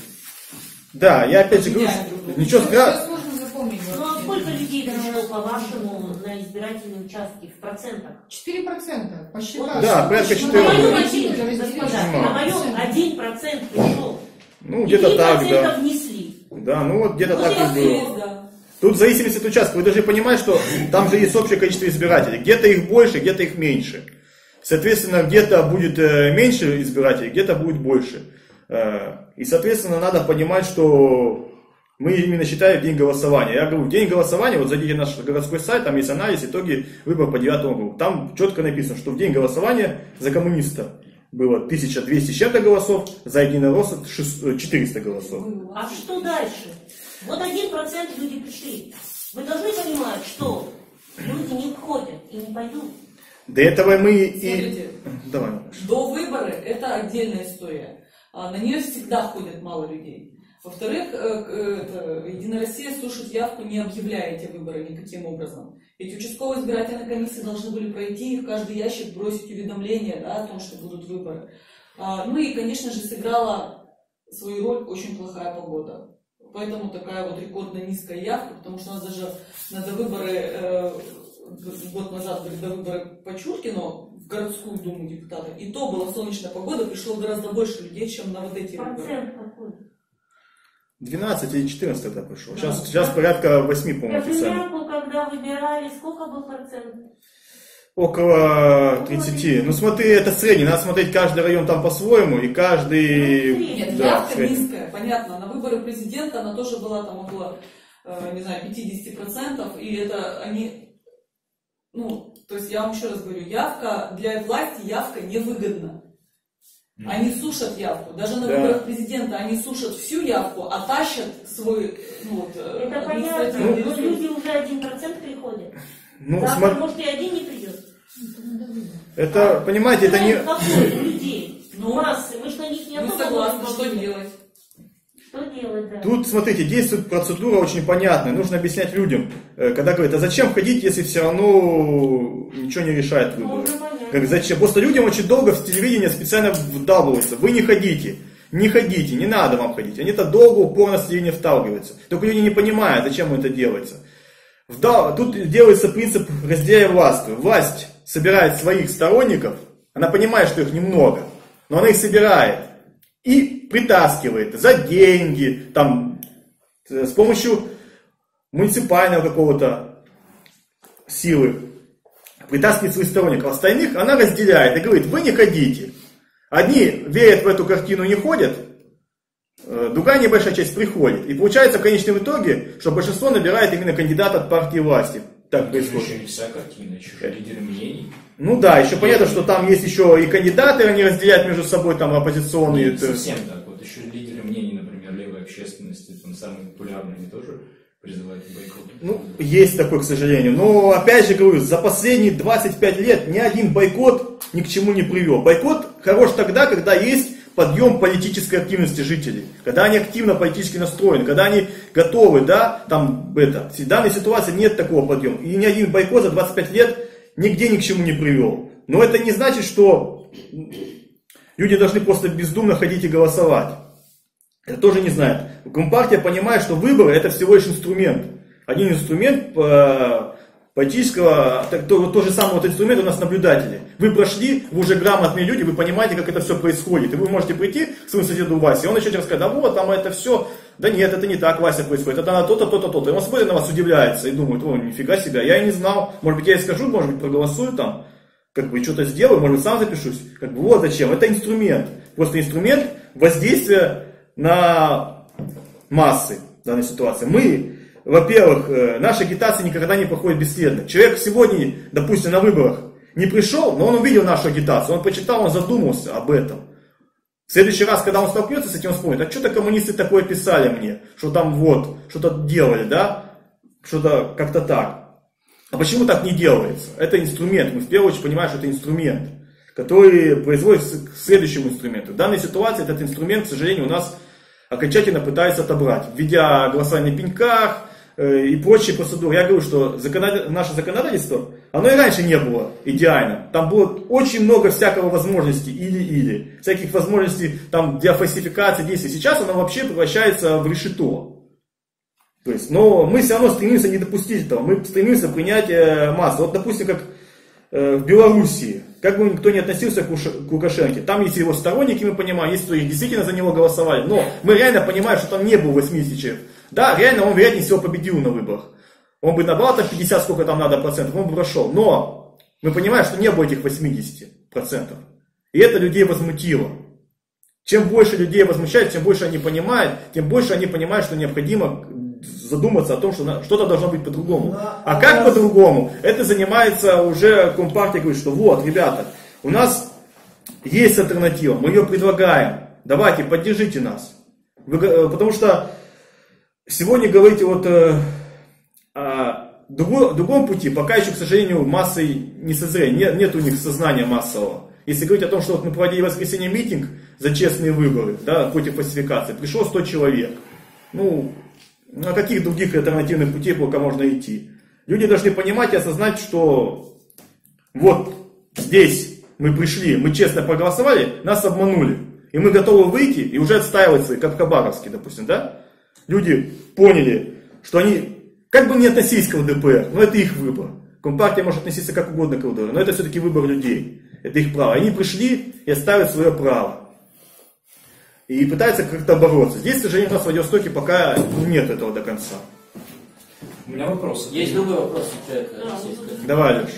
да, я опять же говорю, ничего страшного. Ну а сколько людей пришло, по-вашему, на избирательные участки в процентах? четыре процента. Посчитали. Да, порядка четыре процента. На моем один, господа, на моем один процент пришел. Ну, где-то так, да. Внесли. Да, ну вот где-то ну, так и было. Есть, да. Тут в зависимости от участка. Вы должны понимать, что там же есть общее количество избирателей. Где-то их больше, где-то их меньше. Соответственно, где-то будет меньше избирателей, где-то будет больше. И, соответственно, надо понимать, что мы именно считаем день голосования. Я говорю, день голосования, вот зайдите на наш городской сайт, там есть анализ, итоги выборов по девятому округу. Там четко написано, что в день голосования за коммуниста было тысяча двести с чем-то голосов, за единоросса четыреста голосов. А что дальше? Вот один процент люди пришли. Вы должны понимать, что люди не входят и не пойдут. До этого мы Смотрите, и... Давай. До выборы это отдельная история. На нее всегда ходит мало людей. Во-вторых, Единая Россия слушать явку, не объявляя эти выборы никаким образом. Ведь участковые избирательные комиссии должны были пройти и в каждый ящик бросить уведомление, да, о том, что будут выборы. Ну и, конечно же, сыграла свою роль очень плохая погода. Поэтому такая вот рекордно низкая явка, потому что у нас даже на довыборы, год назад были довыборы по Чуркину в городскую думу депутата, и то была солнечная погода, пришло гораздо больше людей, чем на вот эти выборы. Процент какой? двенадцать или четырнадцать тогда пришел. Сейчас, сейчас порядка восемь, по-моему, официально. Кожемяку, когда выбирали, сколько был процент? Около тридцати. Ну смотри, это средний. Надо смотреть каждый район там по-своему. И каждый... Нет, да, явка средний. низкая, понятно. На выборы президента она тоже была там около, э, не знаю, пятьдесят процентов. И это они... Ну, то есть я вам еще раз говорю, явка для власти явка невыгодна. Они сушат явку. Даже на Да. выборах президента они сушат всю явку, а тащат свой, ну, вот, э, Это понятно, административный но ресурс. люди уже один процент приходят. Ну, Завтра, смотри, может, и один не придет. это, понимаете, это не... Какой у людей? Ну, массы, мы же на них не Мы особо согласны, можем что повлиять. делать? Что делать, да? Тут, смотрите, действует процедура очень понятная. Нужно объяснять людям, э, когда говорят, а зачем ходить, если все равно ничего не решает Ну, выборы. уже понятно. Как зачем? Просто людям очень долго в телевидении специально вдалбываются. Вы не ходите, не ходите, не надо вам ходить. Они-то долго, упорно в телевидение вталкиваются. Только люди не понимают, зачем это делается. Вдал... Тут делается принцип разделяя власть. Власть собирает своих сторонников, она понимает, что их немного, но она их собирает и притаскивает за деньги, там, с помощью муниципального какого-то силы, притаскивает своих сторонников. Остальных она разделяет и говорит, вы не ходите. Одни верят в эту картину, не ходят, другая небольшая часть приходит. И получается в конечном итоге, что большинство набирает именно кандидата от партии власти. Так Это же происходит. еще не вся картина, еще же лидеры мнений. Ну да, еще понятно, что там есть еще и кандидаты, они разделяют между собой там оппозиционные. Не совсем так. Вот еще лидеры мнений, например, левой общественности, там самые популярные, они тоже призывают к бойкоту. Ну, есть такое, к сожалению. Но, опять же говорю, за последние двадцать пять лет ни один бойкот ни к чему не привел. Бойкот хорош тогда, когда есть подъем политической активности жителей. Когда они активно политически настроены, когда они готовы, да, там, это. В данной ситуации нет такого подъема. И ни один бойкот за двадцать пять лет нигде ни к чему не привел. Но это не значит, что люди должны просто бездумно ходить и голосовать. Это тоже не знает. Компартия понимает, что выборы это всего лишь инструмент. Один инструмент политического, то, вот тот же самый вот инструмент у нас наблюдатели. Вы прошли, вы уже грамотные люди, вы понимаете, как это все происходит. И вы можете прийти к своему соседу Васе, и он начнет рассказать, да вот, там это все, да нет, это не так, Вася, происходит, это на то-то, то-то, то-то. И он смотрит на вас, удивляется и думает, о, нифига себе, я и не знал, может быть, я и скажу, может быть, проголосую там, как бы что-то сделаю, может быть, сам запишусь. Как бы вот зачем, это инструмент. Просто инструмент воздействия на массы в данной ситуации. Мы, во-первых, наша агитация никогда не проходит бесследно. Человек сегодня, допустим, на выборах не пришел, но он увидел нашу агитацию, он почитал, он задумался об этом. В следующий раз, когда он столкнется с этим, он вспомнит, а что-то коммунисты такое писали мне, что там вот, что-то делали, да, что-то как-то так. А почему так не делается? Это инструмент, мы в первую очередь понимаем, что это инструмент, который производится к следующему инструменту. В данной ситуации этот инструмент, к сожалению, у нас окончательно пытаются отобрать, введя голосование на пеньках э, и прочие процедуры. Я говорю, что законод... наше законодательство, оно и раньше не было идеальным. Там было очень много всякого возможностей, или-или, всяких возможностей там, для фальсификации действий. Сейчас оно вообще превращается в решето. То есть, но мы все равно стремимся не допустить этого, мы стремимся принять э, массу. Вот, допустим, как э, в Белоруссии, как бы никто не относился к, Уш... к Лукашенке, там есть его сторонники, мы понимаем, есть кто действительно за него голосовали, но мы реально понимаем, что там не было восемьдесят человек. Да, реально он, вероятнее всего, победил на выборах. Он бы набрал там пятьдесят, сколько там надо процентов, он бы прошел. Но мы понимаем, что не было этих восемьдесят процентов. И это людей возмутило. Чем больше людей возмущает, чем больше они понимают, тем больше они понимают, что необходимо задуматься о том, что что-то должно быть по-другому. А как по-другому? Это занимается уже Компартия, говорит, что вот, ребята, у нас есть альтернатива, мы ее предлагаем, давайте, поддержите нас. Вы, потому что сегодня говорите вот э, о другом, другом пути, пока еще, к сожалению, массы не созрели, нет, нет у них сознания массового. Если говорить о том, что вот мы проводили в воскресенье митинг за честные выборы, да, против фальсификации, пришло сто человек. Ну, на каких других альтернативных путей пока можно идти? Люди должны понимать и осознать, что вот здесь мы пришли, мы честно проголосовали, нас обманули. И мы готовы выйти и уже отстаивать свои, как в Хабаровске, допустим, да? Люди поняли, что они, как бы не относились к ЛДПР, но это их выбор. Компартия может относиться как угодно к ЛДПР, но это все-таки выбор людей. Это их право. Они пришли и отставят свое право. и пытается как-то бороться. Здесь, к сожалению, у нас в Владивостоке пока нет этого до конца. У меня вопрос. Есть другой вопрос у человека. Да, Давай, Леш.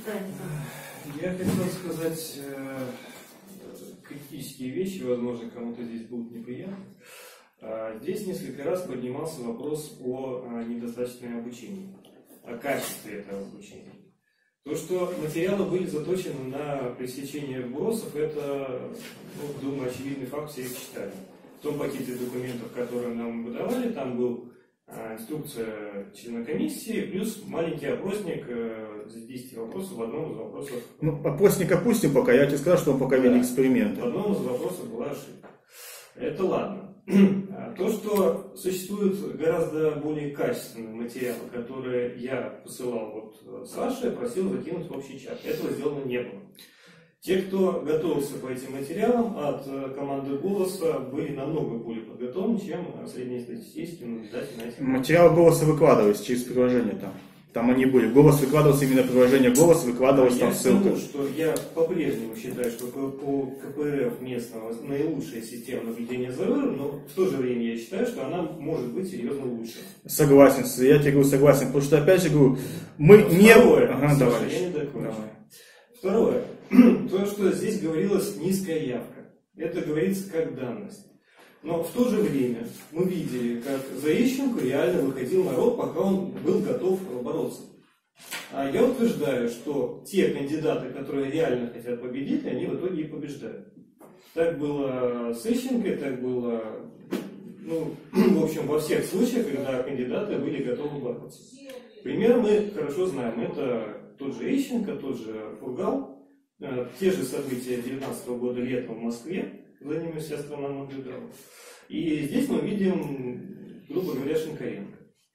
Я хотел сказать э, критические вещи, возможно, кому-то здесь будут неприятны. А, здесь несколько раз поднимался вопрос о, о недостаточном обучении, о качестве этого обучения. То, что материалы были заточены на пресечение вбросов, это, ну, думаю, очевидный факт, все их читали. В том пакете документов, которые нам выдавали, там был инструкция члена комиссии, плюс маленький опросник э, с десяти вопросов в одном из вопросов. Ну, опросник опустим пока, я тебе сказал, что он пока вели Да. эксперименты. В одном из вопросов была ошибка. Это ладно. То, что существуют гораздо более качественные материалы, которые я посылал вот Саше, просил закинуть в общий чат. Этого сделано не было. Те, кто готовился по этим материалам от команды «Голоса», были намного более подготовлены, чем среднестатистические наблюдатели на этих. Материалы «Голоса» выкладывались через приложение там. Там они были. «Голос» выкладывался именно приложение «Голос», выкладывалась там Я ссылка. скажу, что я по-прежнему считаю, что по, по КПРФ местного наилучшая система наблюдения за выбором, но в то же время я считаю, что она может быть серьезно лучше. Согласен, я тебе говорю согласен, потому что опять же говорю, мы не... Второе, Ага, слушай, давай. я не докончу. Давай. Второе, то, что здесь говорилось низкая явка, это говорится как данность. Но в то же время мы видели, как за Ищенко реально выходил народ, пока он был готов бороться. А я утверждаю, что те кандидаты, которые реально хотят победить, они в итоге и побеждают. Так было с Ищенко, так было, ну, в общем, во всех случаях, когда кандидаты были готовы бороться. Пример мы хорошо знаем. Это тот же Ищенко, тот же Фургал, те же события две тысячи девятнадцатого года летом в Москве, за ними вся страна наблюдала. И здесь мы видим, грубо говоря, Шинкаренко.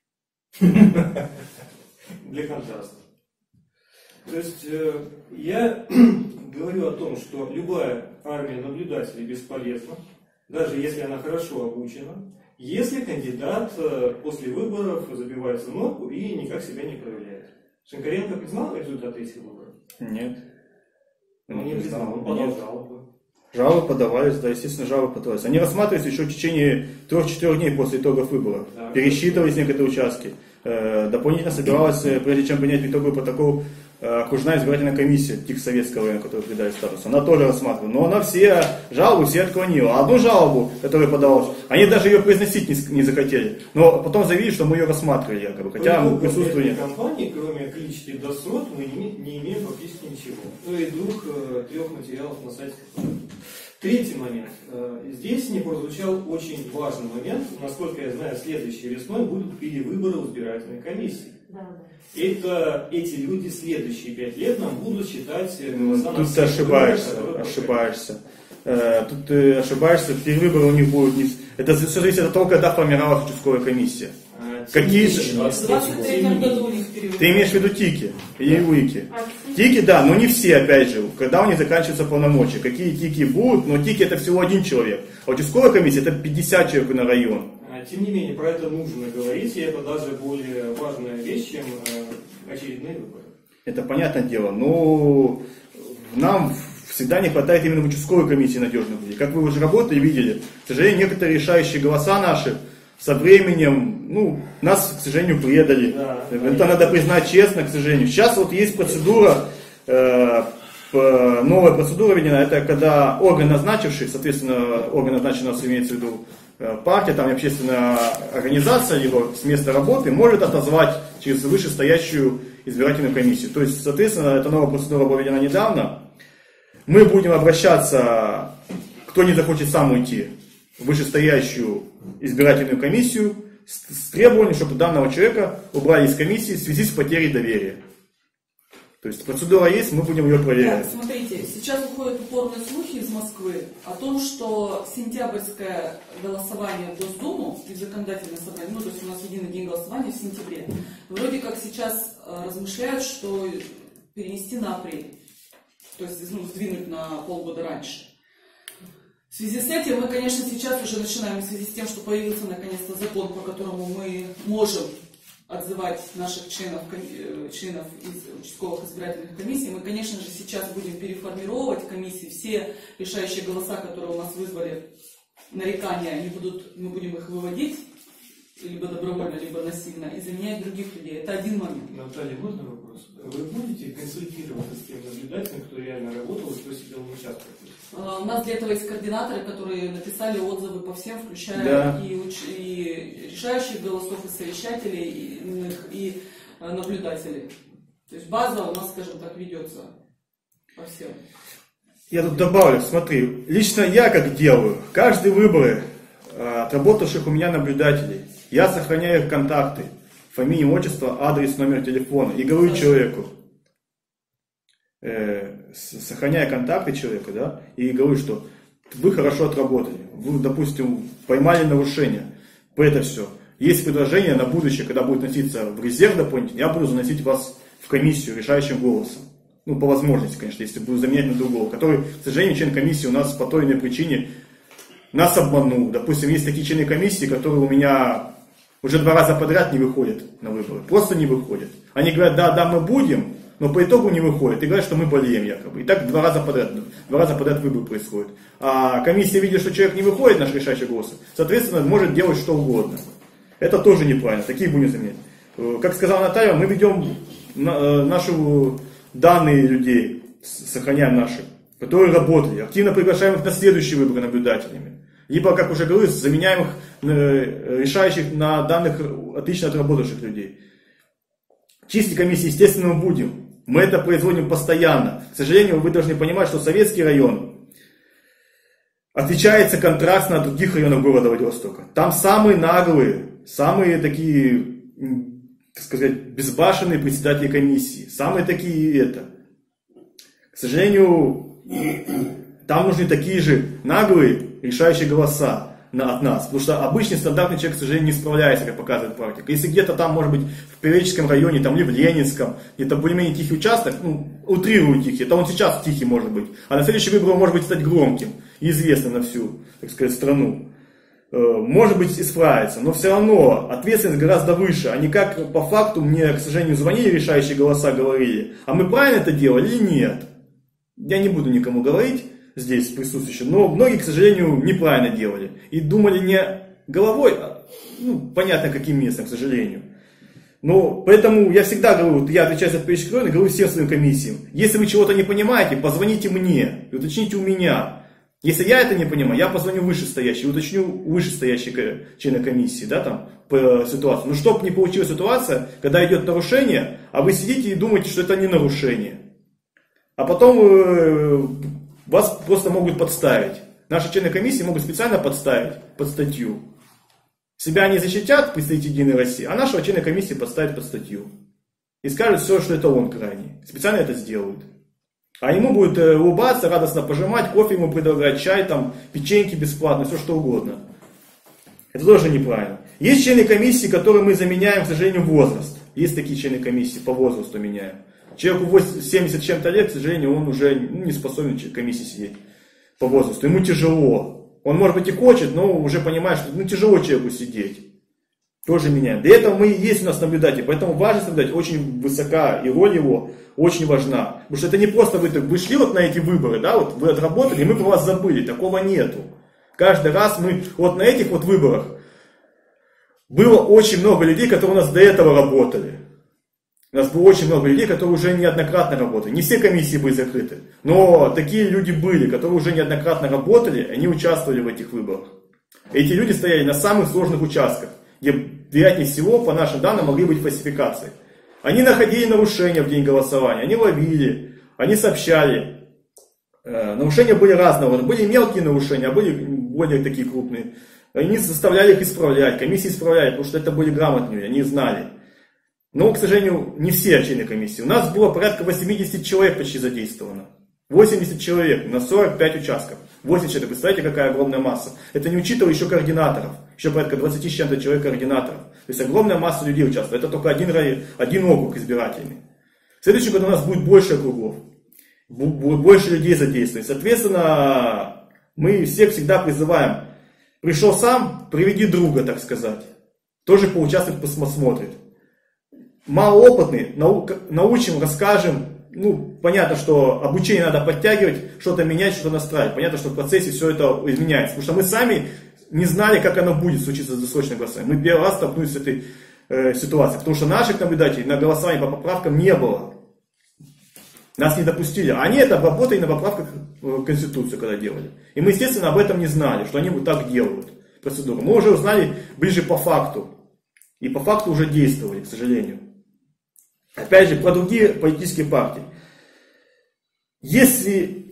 Для контраста. То есть я говорю о том, что любая армия наблюдателей бесполезна, даже если она хорошо обучена, если кандидат после выборов забивается в ногу и никак себя не проявляет. Шинкаренко признал результаты этих выборов? Нет. Он не признал, он подал жалобу. Жалобы подавались, да, естественно, жалобы подавались. Они рассматривались еще в течение трех-четырех дней после итогов выборов. Да, пересчитывались некоторые участки. Дополнительно собиралась, прежде чем принять итоговый протокол, окружная избирательная комиссия Тихо-Советского района, которая придали статус. Она тоже рассматривала. Но она все жалобы все отклонила. А одну жалобу, которая подавалась, они даже ее произносить не, не захотели. Но потом заявили, что мы ее рассматривали якобы. Хотя мы присутствовали. В компании, кроме клички «Досрот», мы не, не имеем фактически ничего. Ну и двух-трех материалов на сайте. Третий момент. Здесь не прозвучал очень важный момент. Насколько я знаю, следующей весной будут перевыборы в избирательной комиссии. Да, да. Это эти люди следующие пять лет нам будут считать голоса. Тут ты ошибаешься, выборы, ошибаешься. Тут ты ошибаешься, перевыборы у них будут не... Это все зависит от того, когда формировалась участковая комиссия. А, Какие... В двадцать третьем году у них перевыборы. Ты имеешь в виду ТИКи или УИКи? ТИКи, да, но не все, опять же, когда у них заканчиваются полномочия. Какие ТИКи будут, но ТИКи это всего один человек. А участковая комиссия это пятьдесят человек на район. Тем не менее, про это нужно говорить, и это даже более важная вещь, чем э, очередные выборы. Это понятное дело, но нам всегда не хватает именно в участковой комиссии надежных людей. Как вы уже работали, видели, к сожалению, некоторые решающие голоса наши со временем, ну, нас, к сожалению, предали. Да, это да, надо признать честно, к сожалению. Сейчас вот есть процедура, э, новая процедура введена, это когда орган назначивший, соответственно, орган назначенный, имеется в виду партия, там общественная организация, либо с места работы, может отозвать через вышестоящую избирательную комиссию. То есть, соответственно, эта новая процедура была введена недавно. Мы будем обращаться, кто не захочет сам уйти, в вышестоящую избирательную комиссию с, с требованием, чтобы данного человека убрали из комиссии в связи с потерей доверия. То есть процедура есть, мы будем ее проверять. Да, смотрите, сейчас выходят упорные слухи из Москвы о том, что сентябрьское голосование в Госдуму и в законодательное собрание, ну то есть у нас единый день голосования в сентябре, вроде как сейчас э, размышляют, что перенести на апрель, то есть ну, сдвинуть на полгода раньше. В связи с этим мы, конечно, сейчас уже начинаем, в связи с тем, что появился наконец-то закон, по которому мы можем отзывать наших членов, членов из участковых избирательных комиссий. Мы, конечно же, сейчас будем переформировать комиссии, все решающие голоса, которые у нас вызвали нарекания, они будут, мы будем их выводить, либо добровольно, либо насильно, и заменять других людей. Это один момент. Наталья, можно вопрос? Вы будете консультироваться с тем наблюдателем, кто реально работал и кто сидел в участке? У нас для этого есть координаторы, которые написали отзывы по всем, включая Да. и, уч- и решающих голосов, и совещателей, и, и э, наблюдателей. То есть база у нас, скажем так, ведется по всем. Я тут добавлю, смотри, лично я как делаю, каждый выбор отработавших у меня наблюдателей, я сохраняю их контакты, фамилия, отчество, адрес, номер телефона, и говорю человеку, э, сохраняя контакты человека, да, и говорю, что вы хорошо отработали, вы, допустим, поймали нарушение, это все. Есть предложение на будущее, когда будет носиться в резерв дополнительно, я буду заносить вас в комиссию решающим голосом. Ну, по возможности, конечно, если буду заменять на другого, который, к сожалению, член комиссии у нас по той или иной причине нас обманул. Допустим, есть такие члены комиссии, которые у меня уже два раза подряд не выходят на выборы. Просто не выходят. Они говорят, да, да, мы будем, но по итогу не выходят. И говорят, что мы болеем якобы. И так два раза подряд, два раза подряд выборы происходят. А комиссия видит, что человек не выходит, наш решающий голос, соответственно, может делать что угодно. Это тоже неправильно. Такие будем заменять. Как сказала Наталья, мы ведем нашу данные людей, сохраняем наши, которые работали. Активно приглашаем их на следующие выборы наблюдателями. Либо, как уже говорилось, заменяем их, решающих на данных отлично отработавших людей. Чистить комиссии, естественно, мы будем. Мы это производим постоянно. К сожалению, вы должны понимать, что Советский район отличается контрастно от других районов города Владивостока. Там самые наглые, самые такие, так сказать, безбашенные председатели комиссии. Самые такие это. К сожалению, там нужны такие же наглые решающие голоса на, от нас. Потому что обычный стандартный человек, к сожалению, не справляется, как показывает практика. Если где-то там, может быть, в Певеческом районе, там, или в Ленинском, где-то более-менее тихий участок, ну, утрирую тихий, это он сейчас тихий может быть. А на следующий выбор он может быть стать громким и известным на всю, так сказать, страну. Может быть, исправиться, но все равно ответственность гораздо выше. Они как по факту мне, к сожалению, звонили, решающие голоса говорили, а мы правильно это делали или нет? Я не буду никому говорить здесь присутствующим, но многие, к сожалению, неправильно делали. И думали не головой, а, ну, понятно, каким местом, к сожалению. Но поэтому я всегда говорю, вот я отвечаю за Певеческий район и говорю всем своим комиссиям, если вы чего-то не понимаете, позвоните мне и уточните у меня. Если я это не понимаю, я позвоню вышестоящий, уточню вышестоящие члены комиссии, да, там, по ситуации. Но чтобы не получилась ситуация, когда идет нарушение, а вы сидите и думаете, что это не нарушение. А потом э, вас просто могут подставить. Наши члены комиссии могут специально подставить под статью. Себя они защитят, представители Единой России, а нашего члена комиссии подставят под статью. И скажут все, что это он крайний. Специально это сделают. А ему будет улыбаться, радостно пожимать, кофе ему предлагать, чай, там, печеньки бесплатно, все что угодно. Это тоже неправильно. Есть члены комиссии, которые мы заменяем, к сожалению, возраст. Есть такие члены комиссии, по возрасту меняем. Человеку семьдесят с чем-то лет, к сожалению, он уже ну, не способен в комиссии сидеть по возрасту. Ему тяжело. Он, может быть, и хочет, но уже понимает, что ну, тяжело человеку сидеть. Тоже меняем. Для этого мы и есть у нас наблюдатель. Поэтому важность наблюдателя очень высока, и роль его очень важна. Потому что это не просто вы, вы шли вот на эти выборы, да, вот вы отработали, и мы про вас забыли. Такого нету. Каждый раз мы вот на этих вот выборах было очень много людей, которые у нас до этого работали. У нас было очень много людей, которые уже неоднократно работали. Не все комиссии были закрыты, но такие люди были, которые уже неоднократно работали, они участвовали в этих выборах. Эти люди стояли на самых сложных участках, где, вероятнее всего, по нашим данным, могли быть фальсификации. Они находили нарушения в день голосования, они ловили, они сообщали. Нарушения были разного, были мелкие нарушения, а были более такие крупные. Они заставляли их исправлять, комиссии исправляли, потому что это были грамотные, они знали. Но, к сожалению, не все члены комиссии. У нас было порядка восемьдесят человек почти задействовано. восемьдесят человек на сорок пять участков. восемьдесят человек, представляете, какая огромная масса. Это не учитывая еще координаторов. Еще порядка двадцать с чем-то человек координаторов. То есть огромная масса людей участвует. Это только один, один округ избирательный. В следующем году у нас будет больше округов. Будет больше людей задействовать. Соответственно, мы всех всегда призываем. Пришел сам, приведи друга, так сказать. Тоже поучаствовать, посмотрит. Малоопытный, нау, научим, расскажем, ну, понятно, что обучение надо подтягивать, что-то менять, что-то настраивать. Понятно, что в процессе все это изменяется. Потому что мы сами не знали, как оно будет случиться с досрочным голосованием. Мы первый раз столкнулись с этой э, ситуацией. Потому что наших наблюдателей на голосовании по поправкам не было. Нас не допустили. Они это обработали на поправках в Конституцию, когда делали. И мы, естественно, об этом не знали, что они вот так делают процедуру. Мы уже узнали ближе по факту. И по факту уже действовали, к сожалению. Опять же, про другие политические партии. Если,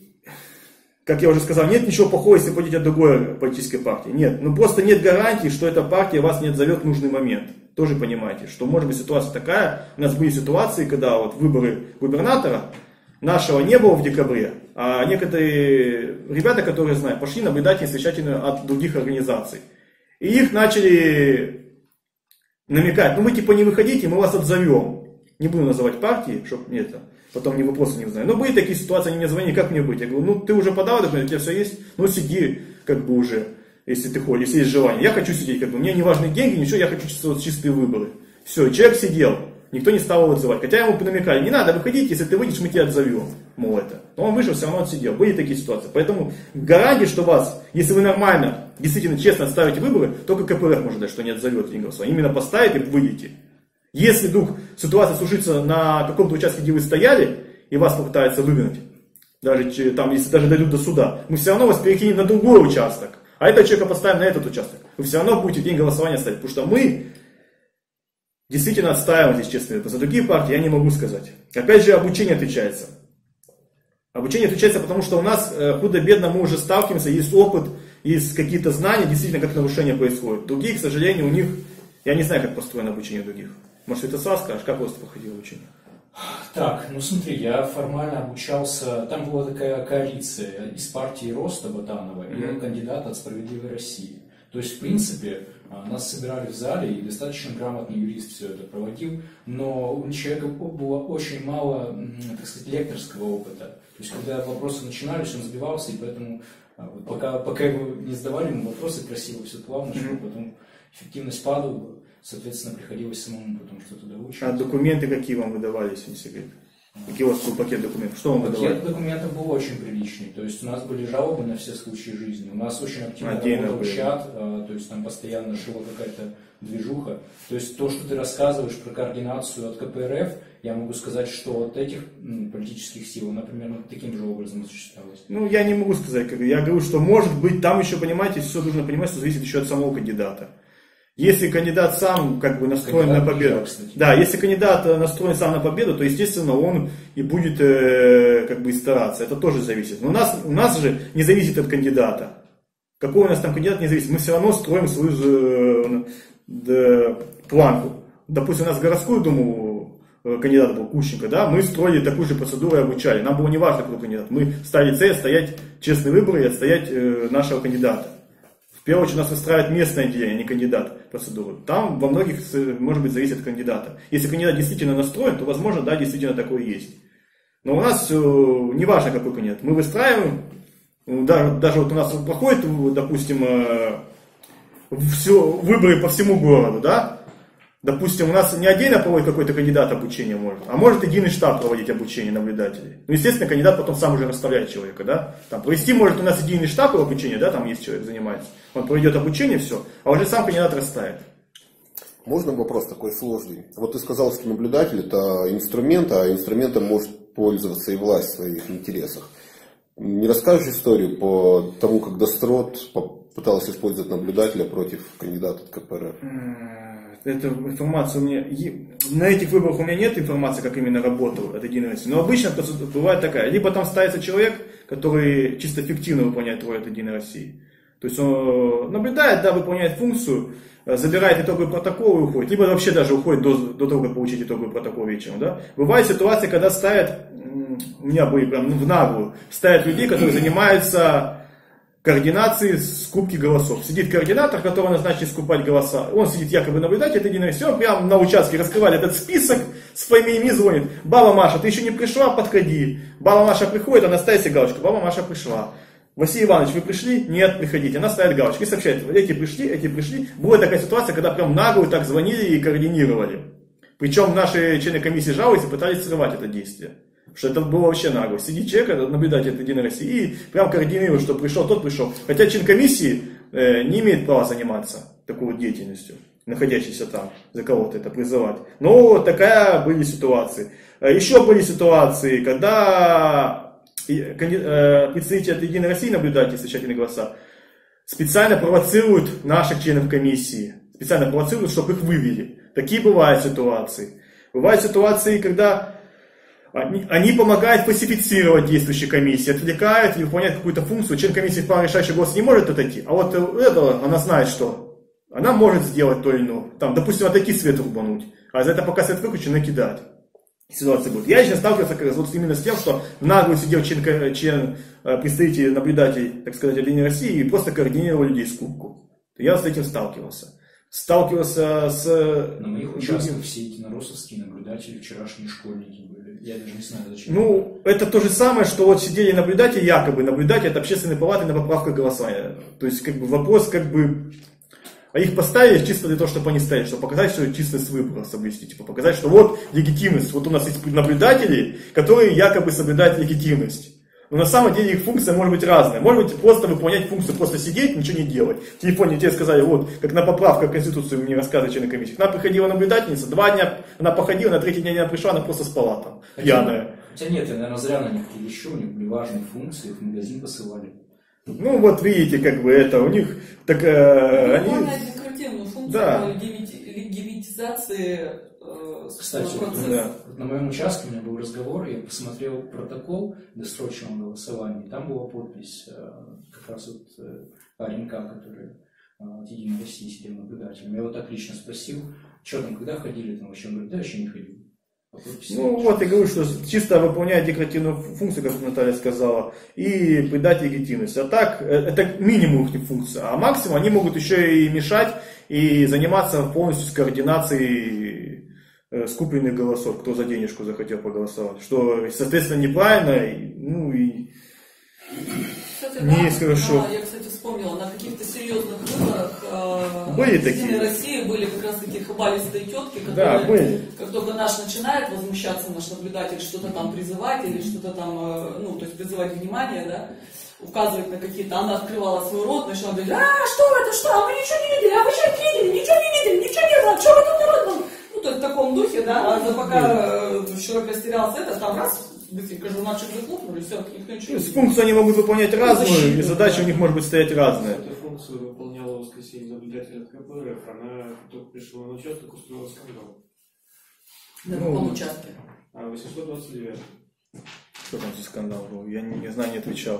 как я уже сказал, нет ничего плохого, если пойдете от другой политической партии. Нет. Ну просто нет гарантии, что эта партия вас не отзовет в нужный момент. Тоже понимаете, что может быть ситуация такая. У нас были ситуации, когда вот выборы губернатора нашего не было в декабре, а некоторые ребята, которые знают, пошли наблюдать совещательные от других организаций. И их начали намекать, ну вы типа не выходите, мы вас отзовем. Не буду называть партии, чтобы это, потом ни вопросы не узнали. Но были такие ситуации, они мне звонили, как мне быть? Я говорю, ну ты уже подал документ, у тебя все есть, ну сиди как бы уже, если ты хочешь, если есть желание. Я хочу сидеть, как бы, мне не важны деньги, ничего, я хочу чистые выборы. Все, и человек сидел, никто не стал его отзывать. Хотя ему намекали, не надо выходить, если ты выйдешь, мы тебя отзовем. Мол, это. Но он вышел, все равно отсидел. Были такие ситуации. Поэтому гарантии, что вас, если вы нормально, действительно честно отставите выборы, только ка пэ эр может дать, что не отзовет день голосования. Именно поставит и выйдете. Если вдруг ситуация случится на каком-то участке, где вы стояли, и вас попытаются выгнать, даже, там, если даже дойдут до суда, мы все равно вас перекинем на другой участок. А этого человека поставим на этот участок. Вы все равно будете день голосования ставить. Потому что мы действительно отстаиваем здесь, честно. За другие партии я не могу сказать. Опять же, обучение отличается. Обучение отличается, потому что у нас худо-бедно мы уже сталкиваемся, есть опыт, есть какие-то знания, действительно, как нарушение происходит. Другие, к сожалению, у них, я не знаю, как построено обучение других. Может, это сам скажешь, как у вас проходило обучение? Так, ну смотри, я формально обучался, там была такая коалиция из партии Роста Ботанова и кандидата от «Справедливой России». То есть, в принципе, нас собирали в зале, и достаточно грамотный юрист все это проводил, но у человека было очень мало, так сказать, лекторского опыта. То есть, когда вопросы начинались, он сбивался, и поэтому, пока, пока его не задавали ему вопросы красиво, все плавно, чтобы потом эффективность падала. Соответственно, приходилось самому потом что-то доучивать. А документы какие вам выдавались, не секрет? Какие у вас был пакет документов? Что вам выдавали? Пакет документов был очень приличный. То есть у нас были жалобы на все случаи жизни. У нас очень активно Отдельно работал были. чат, а, то есть там постоянно шла какая-то движуха. То есть то, что ты рассказываешь про координацию от ка пэ эр эф, я могу сказать, что от этих ну, политических сил, она примерно таким же образом осуществлялась. Ну, я не могу сказать. Как, я говорю, что может быть, там еще, понимаете, все нужно понимать, что зависит еще от самого кандидата. Если кандидат сам как бы настроен кандидат на победу, бежал, да, если кандидат настроен сам на победу, то естественно он и будет э, как бы стараться. Это тоже зависит. Но у нас, у нас же не зависит от кандидата. Какой у нас там кандидат не зависит. Мы все равно строим свою же э, планку. Допустим, у нас в городскую думу кандидат был Кущенко, да, мы строили такую же процедуру и обучали. Нам было не важно, кто кандидат. Мы ставили цель стоять честные выборы и отстоять э, нашего кандидата. В первую очередь нас выстраивает местное отделение, а не кандидат процедуры. Там во многих, может быть, зависит от кандидата. Если кандидат действительно настроен, то, возможно, да, действительно такое есть. Но у нас э, не важно, какой кандидат. Мы выстраиваем, даже, даже вот у нас проходит, допустим, э, все, выборы по всему городу, да. Допустим, у нас не отдельно проводит какой-то кандидат обучения может, а может единый штаб проводить обучение наблюдателей. Ну, естественно, кандидат потом сам уже расставляет человека, да. Там провести может у нас единый штаб обучения, да, там есть человек занимается. Он проведет обучение, все, а уже сам кандидат расставит. Можно вопрос такой сложный? Вот ты сказал, что наблюдатель это инструмент, а инструментом может пользоваться и власть в своих интересах. Не расскажешь историю по тому, как Дострот пытался использовать наблюдателя против кандидата от ка пэ эр эф? Эта информация у меня... На этих выборах у меня нет информации, как именно работал от Единой России. Но обычно бывает такая. Либо там ставится человек, который чисто фиктивно выполняет роль от Единой России. То есть он наблюдает, да, выполняет функцию, забирает итоговый протокол и уходит. Либо вообще даже уходит до, до того, как получить итоговый протокол вечером. Да? Бывает ситуация, когда ставят, у меня были прям в наглую, ставят людей, которые занимаются координации скупки голосов. Сидит координатор, который назначен скупать голоса. Он сидит якобы наблюдать, это Единая Россия. Он прямо на участке раскрывает этот список, с фамилиями звонит. Баба Маша, ты еще не пришла, подходи. Баба Маша приходит, она ставит себе галочку. Баба Маша пришла. Василий Иванович, вы пришли? Нет, приходите. Она ставит галочку и сообщает, эти пришли, эти пришли. Была такая ситуация, когда прям нагло так звонили и координировали. Причем наши члены комиссии жаловались и пытались срывать это действие. Что это было вообще нагло. Сидит человек, наблюдатель от Единой России, и прям координирует, что пришел, тот пришел. Хотя член комиссии э, не имеет права заниматься такой вот деятельностью, находящийся там, за кого-то это призывать. Но такая были ситуации. Еще были ситуации, когда представители от Единой России, наблюдатели, совещательные голоса, специально провоцируют наших членов комиссии. Специально провоцируют, чтобы их вывели. Такие бывают ситуации. Бывают ситуации, когда они, они помогают фальсифицировать действующие комиссии, отвлекают и выполняют какую-то функцию. Член комиссии по решающий голос не может отойти, а вот этого она знает, что она может сделать то или иное. Там, допустим, отойти свет рубануть, а за это пока свет выключен, накидать. Ситуация будет. Я сейчас сталкивался как раз вот именно с тем, что нагло сидел член, член представителей, наблюдателей, так сказать, Единой России и просто координировал людей скупку. Я с этим сталкивался. Сталкивался с... На моих участках все эти наросовские наблюдатели вчерашние школьники были. Я даже не знаю, зачем. Ну, это то же самое, что вот сидели наблюдатели, якобы наблюдатели от общественной палаты на поправку голосования. То есть, как бы вопрос, как бы... А их поставили чисто для того, чтобы они стояли, чтобы показать, что чистность выборов соблюсти. Типа показать, что вот легитимность. Вот у нас есть наблюдатели, которые якобы соблюдают легитимность. Но на самом деле их функция может быть разная. Может быть просто выполнять функцию, просто сидеть, ничего не делать. В телефоне тебе сказали, вот, как на поправку Конституции мне рассказывали члены комиссии. К нам приходила наблюдательница, два дня она походила, на третий день она пришла, она просто спала там, пьяная. Хотя нет, я, наверное, зря на них еще, у них были важные функции, их в магазин посылали. Ну вот видите, как бы это, у них так... Э, они... декоративную функцию да. легитимизации э, Кстати, процесса. Да. Вот на моем участке у меня был разговор, я посмотрел протокол досрочного голосования, и там была подпись э, как раз вот э, паренька, который э, от Единой России сидел наблюдателем. Я его так лично спросил, что там, когда ходили, там вообще, он говорит, да, еще не ходил. Ну вот я говорю, что чисто выполняет декоративную функцию, как Наталья сказала, и придать легитимность. А так, это минимум их функция. А максимум они могут еще и мешать и заниматься полностью с координацией скупленных голосов, кто за денежку захотел проголосовать. Что, соответственно, неправильно, ну и кстати, не да, есть хорошо. Да, я, кстати, вспомнила, на каких-то серьезных выборах э, были в такие. России были как раз такие хабалистые тетки, которые, да, были. как только наш начинает возмущаться, наш наблюдатель, что-то там призывать или что-то там, э, ну, то есть призывать внимание, да, указывать на какие-то, она открывала свой рот, начала говорить, а, что это, что, а мы ничего не видели, а вы что видели, ничего не видели, ничего не было, что вы тут народ? Ну, то есть в таком духе, да, а пока э, человек растерялся, это там раз, быстренько журнальчик захлопнули, все, никто ничего не видит. Функцию они могут выполнять разную, и задача у них может быть стоять разная. Эту функцию выполняла в воскресенье наблюдатель от КПРФ, она только пришла на участок, устроила скандал. На каком участке? А, восемьсот двадцать девять. Что там за скандал был? Я не, не знаю, не отвечал.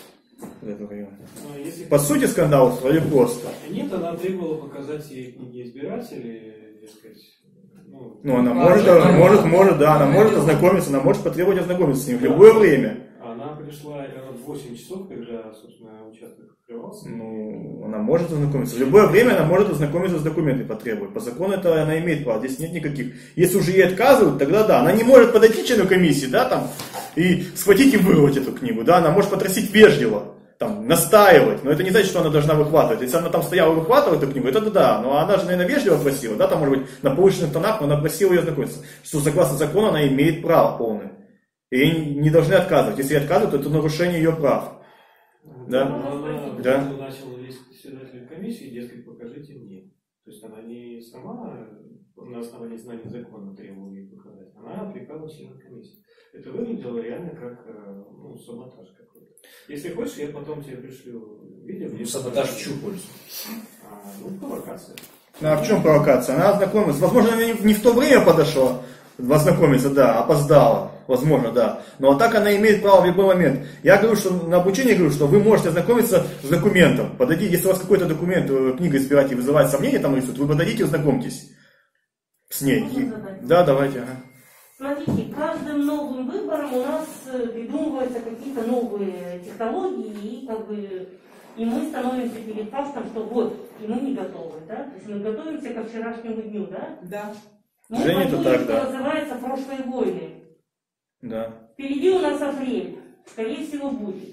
А если... По сути скандал или просто? Нет, она требовала показать ей книги избирателей, дескать. Ну, ну она а, может, да, может, да, может, да, она да, может да. ознакомиться, она может потребовать ознакомиться с ним в любое время. Она пришла в восемь часов, когда, собственно, участок открывался. Ну, она может ознакомиться. В любое время она может ознакомиться с документами, потребует. По закону это она имеет право. Здесь нет никаких. Если уже ей отказывают, тогда да. Она не может подойти к члену комиссии, да, там, и схватить и вырвать эту книгу, да. Она может попросить вежливо, там, настаивать. Но это не значит, что она должна выхватывать. Если она там стояла и выхватывала эту книгу, это да. Но она же, наверное, вежливо просила, да, там, может быть, на повышенных тонах, но она просила ее ознакомиться. Что согласно закону она имеет право полное. И ей не должны отказывать. Если ей отказывают, то это нарушение ее прав. Да? Она да. начала лезть к председателю комиссии, дескать, покажите мне. То есть она не сама на основании знания закона требовала ей показать. Она отвлекала члена комиссии. Это выглядело реально как ну, саботаж какой-то. Если хочешь, я потом тебе пришлю видео. Ну, саботаж в чью пользу? А, ну, провокация. Ну, а в чем провокация? Она ознакомилась. Возможно, она не, не в то время подошла ознакомиться, да, опоздала. Возможно, да. Но а так она имеет право в любой момент. Я говорю, что на обучении говорю, что вы можете ознакомиться с документом. Подойдите, если у вас какой-то документ, книга избирателей вызывает сомнения, там рисуют, вы подойдите и ознакомьтесь с ней. Да, давайте. Ага. Смотрите, каждым новым выбором у нас придумываются какие-то новые технологии, и как бы и мы становимся перед фактом, что вот, и мы не готовы, да? То есть мы готовимся ко вчерашнему дню, да? Да. Мы Женя, это так, что да. называется прошлые войны. Да. Впереди у нас апрель, скорее всего, будет.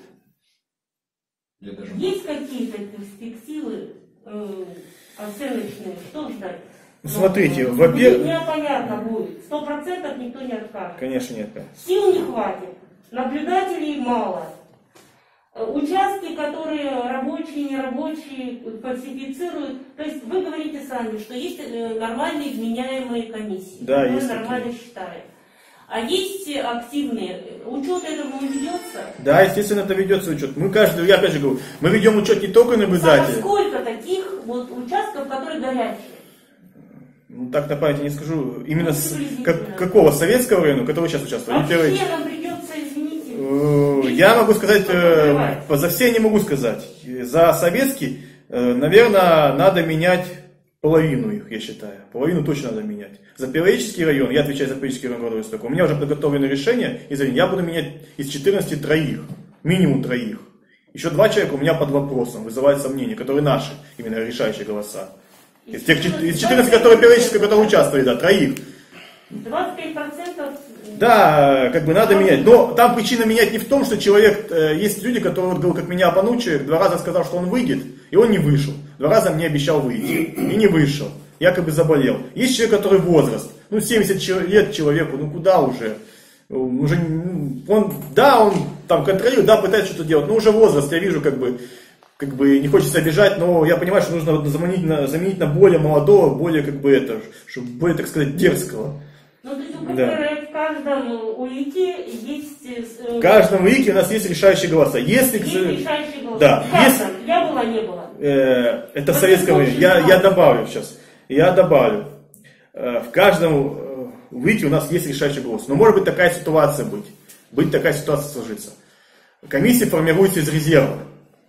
Есть какие-то перспективы э, оценочные, что ждать? Смотрите, ну, во-первых... Мне понятно будет. Сто процентов никто не откажет. Конечно, нет. Сил не хватит. Наблюдателей мало. Участки, которые рабочие, нерабочие, фальсифицируют. То есть вы говорите сами, что есть нормальные изменяемые комиссии. Да, которые есть нормально такие. считают. А есть активные. Учет этому ведется? Да, естественно, это ведется учет. Мы каждый, я опять же говорю, мы ведем учет не только наблюдателей. Сколько таких вот участков, которые горячие? Ну, так на памяти не скажу. Именно Ну, с как, какого советского района, который сейчас участвует? Вообще нам придется, извините. Я могу сказать, э, за все не могу сказать. За советский, э, наверное, надо менять половину их, я считаю. Половину точно надо менять. За Пеловический район, я отвечаю за Пеловический район города Востока, у меня уже подготовлено решение, и я буду менять из четырнадцати троих, минимум троих. Еще два человека у меня под вопросом, вызывают сомнения, которые наши, именно решающие голоса. Из, тех, из четырнадцати, которые Пеловические, которые участвовали, да, троих. двадцать пять процентов. Да, как бы надо менять. Но там причина менять не в том, что человек, э, есть люди, которые, вот, как меня обманул человек, два раза сказал, что он выйдет, и он не вышел. Два раза мне обещал выйти, и не вышел. Якобы заболел. Есть человек, который возраст, ну семьдесят лет человеку, ну куда уже? Уже, он, да, он там контролирует, да, пытается что-то делать, но уже возраст, я вижу, как бы, как бы не хочется обижать, но я понимаю, что нужно заменить на, заменить на более молодого, более, как бы это, чтобы более, так сказать, дерзкого. Ну, то есть у КПРФ Да. в каждом УИКе есть... В каждом УИКе у нас есть решающие голоса. Если, Есть решающие голоса. Да, В каждом. если- Я была, не была. э, это в Вот советском это времени. Я, очень я важно. добавлю сейчас. Я добавлю. Э, в каждом э, УИКе у нас есть решающий голос. Но может быть такая ситуация быть. Быть такая ситуация сложится. Комиссия формируется из резерва.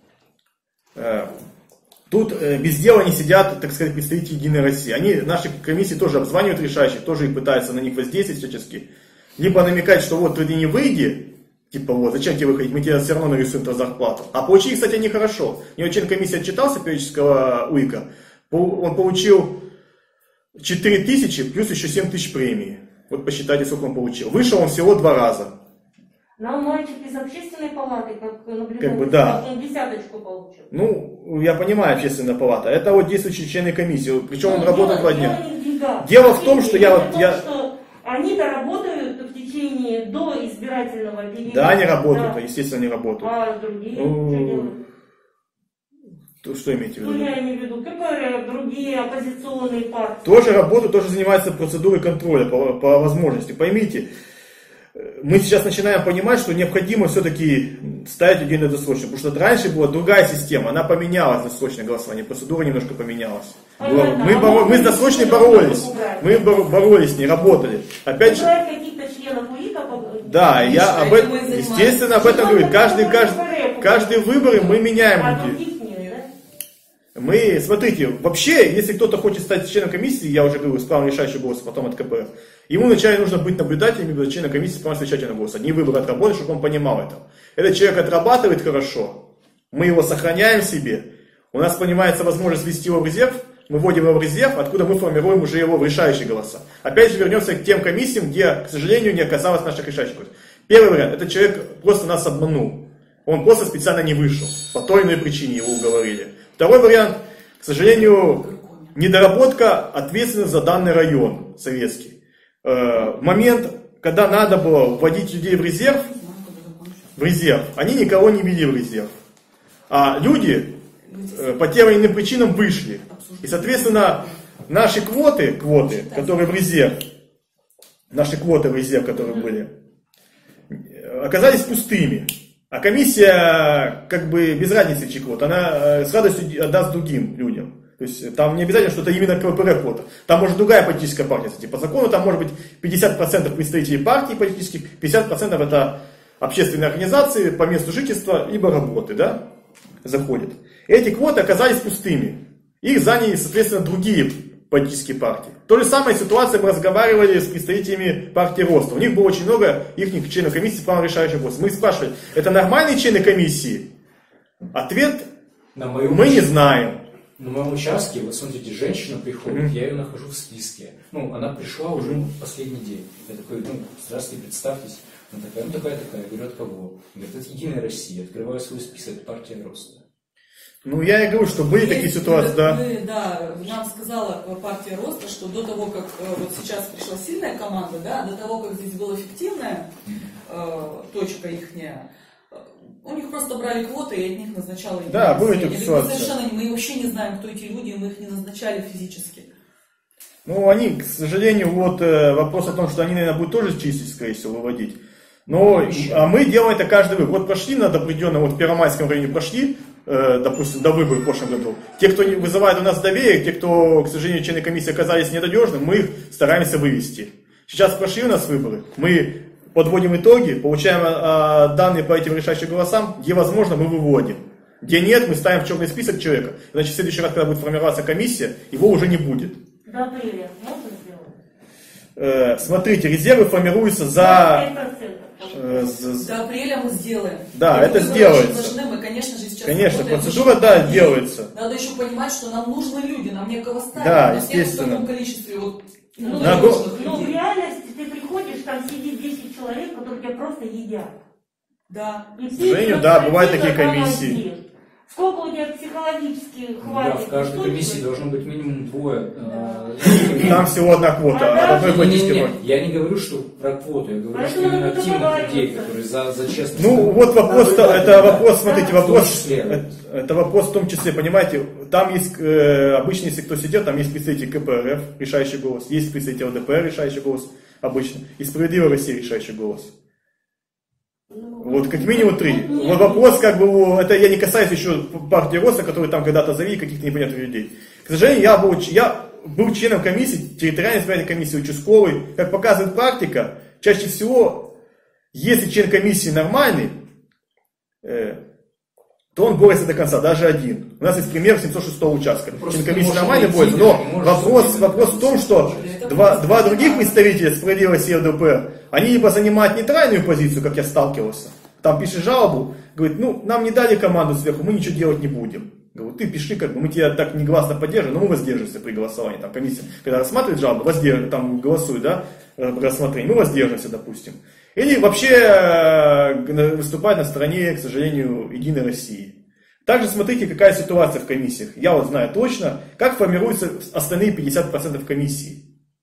Э, Тут э, без дела не сидят, так сказать, представители Единой России. Они, наши комиссии тоже обзванивают решающих, тоже их пытаются на них воздействовать всячески. Либо намекать, что вот ты не выйди, типа вот, зачем тебе выходить, мы тебе все равно нарисуем твою зарплату. А получили, кстати, они хорошо. У него член комиссии отчитался периодического УИКа, он получил четыре тысячи плюс еще семь тысяч премии. Вот посчитайте, сколько он получил. Вышел он всего два раза. Нам мальчик из общественной палаты, как наблюдатель, Как бы да. он десяточку получил. Ну, я понимаю, общественная палата. Это вот действующие члены комиссии. Причем он Ну, работал дело- два дело дня. не в деньгах. Дело в том, что я Дело вот- в том, я- что они-то работают в течение до избирательного периода. Да, они работают, Да. естественно, они работают. А другие Ну, что делают? То, что имеете в Ну, виду? я имею в виду КПРФ, другие оппозиционные партии. Тоже работают, тоже занимаются процедурой контроля по, по возможности. Поймите, мы сейчас начинаем понимать, что необходимо все-таки ставить людей на досрочно. Потому что раньше была другая система, она поменялась, досрочное голосование, процедура немножко поменялась. Было- Понятно. Мы, А боро- можно мы с ли досрочной членов боролись. УИКа убрать? Мы боро- боролись, не работали. Опять же, Убрать каких-то членов УИКа. по- да, я об этом, этим и занимаемся. естественно, об этом говорю. Каждый, каждый, каждые выборы мы меняем А людей. других нет, да? Мы, смотрите, вообще, если кто-то хочет стать членом комиссии, я уже говорю, с правом решающего голоса, потом от КПРФ, ему вначале нужно быть наблюдателем, либо членом комиссии с правом совещательного голоса. Одни выборы отработать, чтобы он понимал это. Этот человек отрабатывает хорошо, мы его сохраняем в себе, у нас понимается возможность ввести его в резерв, мы вводим его в резерв, откуда мы формируем уже его в решающие голоса. Опять же вернемся к тем комиссиям, где, к сожалению, не оказалось наших решающих голосов. Первый вариант, этот человек просто нас обманул. Он просто специально не вышел. По той или иной причине его уговорили. Второй вариант, к сожалению, недоработка ответственности за данный район советский. Э, В момент, когда надо было вводить людей в резерв, в резерв, они никого не ввели в резерв. А люди э, по тем или иным причинам вышли. И, соответственно, наши квоты, квоты, которые в резерв, наши квоты в резерв, которые были, оказались пустыми. А комиссия, как бы, без разницы, чьи квоты, она э, с радостью отдаст другим людям. То есть там не обязательно, что это именно КПРФ квота. Там может другая политическая партия. Кстати, по закону там может быть пятьдесят процентов представителей партий политических, пятьдесят процентов это общественные организации по месту жительства, либо работы, да, заходят. Эти квоты оказались пустыми. Их заняли, соответственно, другие политические партии. То же самая ситуация, мы разговаривали с представителями партии Роста. У них было очень много их членов комиссии с правом решающего голоса. Мы их спрашивали, это нормальные члены комиссии? Ответ, На моем мы не участке- знаем. На моем участке, вот смотрите, женщина приходит, Мгм. я ее нахожу в списке. Ну, она пришла уже в последний день. Я такой, ну, здравствуйте, представьтесь. Она такая, ну, такая-такая. Я говорю, от кого? Говорит, от Единой России. Открываю свой список, партия Роста. Ну, я и говорю, что были Есть, такие ситуации, мы, да. Мы, да. Нам сказала партия Роста, что до того, как э, вот сейчас пришла сильная команда, да, до того, как здесь была эффективная э, точка ихняя, у них просто брали квоты и от них назначала. Да, были такие ситуации. Совершенно, мы вообще не знаем, кто эти люди, мы их не назначали физически. Ну, они, к сожалению, вот э, вопрос о том, что они, наверное, будут тоже чистить, скорее всего, выводить. Но, а мы делаем это каждый выбор. Вот прошли над определенным, вот в Первомайском районе прошли, э, допустим, до выборов в прошлом году. Те, кто не вызывает у нас доверие, те, кто, к сожалению, члены комиссии оказались ненадежными, мы их стараемся вывести. Сейчас прошли у нас выборы, мы подводим итоги, получаем э, данные по этим решающим голосам, где возможно, мы выводим. Где нет, мы ставим в черный список человека. Значит, в следующий раз, когда будет формироваться комиссия, его уже не будет. До апреля можно сделать? Э, смотрите, резервы формируются за... э, за- До апреля мы сделаем. Да, И это выборы сделается. очень важны, мы, конечно же, сейчас Конечно, работаем. процедура, да, И делается. Надо еще понимать, что нам нужны люди, нам некого ставить. Да, У нас нет естественно. в таком количестве вот, ну, На нужных Но в людей. реальности ты приходишь, там сидит десять человек, которые тебя просто едят. Да. И К сожалению, да, бывают такие комиссии. Сколько у тебя психологически Да, хватит? в каждой Сколько комиссии ты- должно быть минимум двое. Там всего одна квота, А от одной даже- политической Не-не-не, партии. я не говорю, что про квоту, я говорю, что Поэтому именно надо активных договариваться. людей, которые за, за честность. Ну, вот вопрос, это вопрос, смотрите, В том вопрос, числе. это, это вопрос в том числе, понимаете, там есть, э, обычно, если кто сидит, там есть представитель ка пэ эр эф, решающий голос, есть представитель эл дэ пэ эр, решающий голос, обычно, и Справедливая Россия, решающий голос. Вот как минимум три. Вот вопрос, как бы, о, это я не касаюсь еще партии Роста, которые там когда-то завели каких-то непонятных людей. К сожалению, я был, я был членом комиссии, территориальной избирательной комиссии, участковой. Как показывает практика, чаще всего, если член комиссии нормальный, э, то он борется до конца, даже один. У нас есть пример семьсот шестого участка. Просто Член комиссии не нормально можешь борется, найти, но не можешь вопрос, найти. вопрос в том, что два, два других представителя Справедливой России эл дэ пэ эр, они либо занимают нейтральную позицию, как я сталкивался, там пишет жалобу, говорит, ну, нам не дали команду сверху, мы ничего делать не будем. Говорю, ты пиши, как бы, мы тебя так негласно поддерживаем, но мы воздержимся при голосовании. Там комиссия, когда рассматривает жалобу, воздерж... там голосует, да, рассмотрение, мы воздержимся, допустим. Или вообще э, выступать на стороне, к сожалению, Единой России. Также смотрите, какая ситуация в комиссиях. Я вот знаю точно, как формируются остальные пятьдесят процентов комиссии.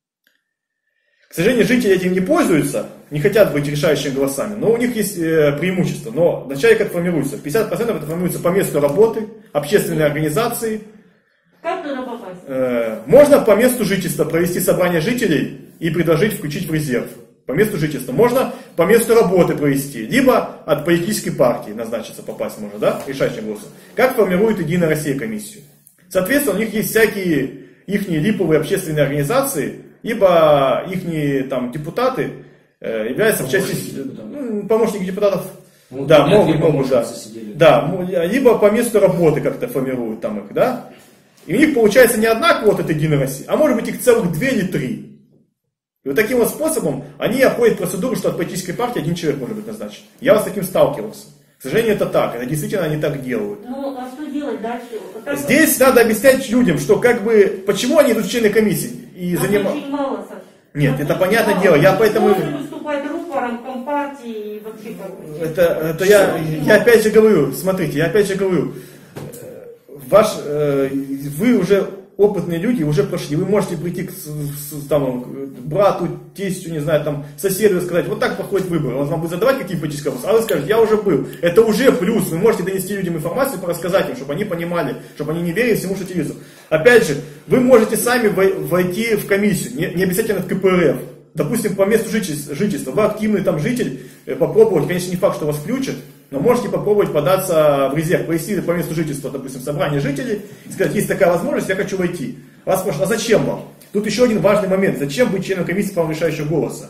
К сожалению, жители этим не пользуются, не хотят быть решающими голосами, но у них есть э, преимущество. Но вначале как формируется? пятьдесят процентов это формируется по месту работы, общественной организации. Как туда попасть? Э, можно по месту жительства провести собрание жителей и предложить включить в резерв. По месту жительства. Можно по месту работы провести. Либо от политической партии назначиться, попасть можно, да, решающим голосом. Как формирует Единая Россия комиссию? Соответственно, у них есть всякие их липовые общественные организации, либо их там депутаты э, являются в части ну, помощники депутатов. Ну, да, понятно, могут, либо могут, да. сидели. Да, либо по месту работы как-то формируют там их, да. И у них получается не одна квота от Единой России, а может быть их целых две или три. И вот таким вот способом они обходят процедуру, что от политической партии один человек может быть назначен. Я вот с таким сталкивался. К сожалению, это так. Это действительно они так делают. Ну, а что делать дальше? Вот так Здесь надо объяснять людям, что как бы, почему они идут в члены комиссии и Нас занимают... очень мало, Саша. Нет, Нас это очень понятное мало. дело, я поэтому... Можно выступать рупором компартии и вообще как бы. Это, это я, я опять же говорю, смотрите, я опять же говорю, э, ваш, э, вы уже опытные люди, уже прошли, вы можете прийти к, с- с- там, к брату, тестю, не знаю, там, соседу и сказать, вот так проходит выбор, он вам будет задавать какие-то политические вопросы, а вы скажете, я уже был, это уже плюс, вы можете донести людям информацию, порассказать им, чтобы они понимали, чтобы они не верили всему, что телевизор. Опять же, вы можете сами вой- войти в комиссию, не, не обязательно в ка пэ эр эф. Допустим, по месту жительства, жительства, вы активный там житель, э, попробовать, конечно, не факт, что вас включат, но можете попробовать податься в резерв, провести по месту жительства, допустим, собрание жителей, и сказать, есть такая возможность, я хочу войти. Вас спрашивают, а зачем вам? Тут еще один важный момент, зачем быть членом комиссии по правам решающего голоса?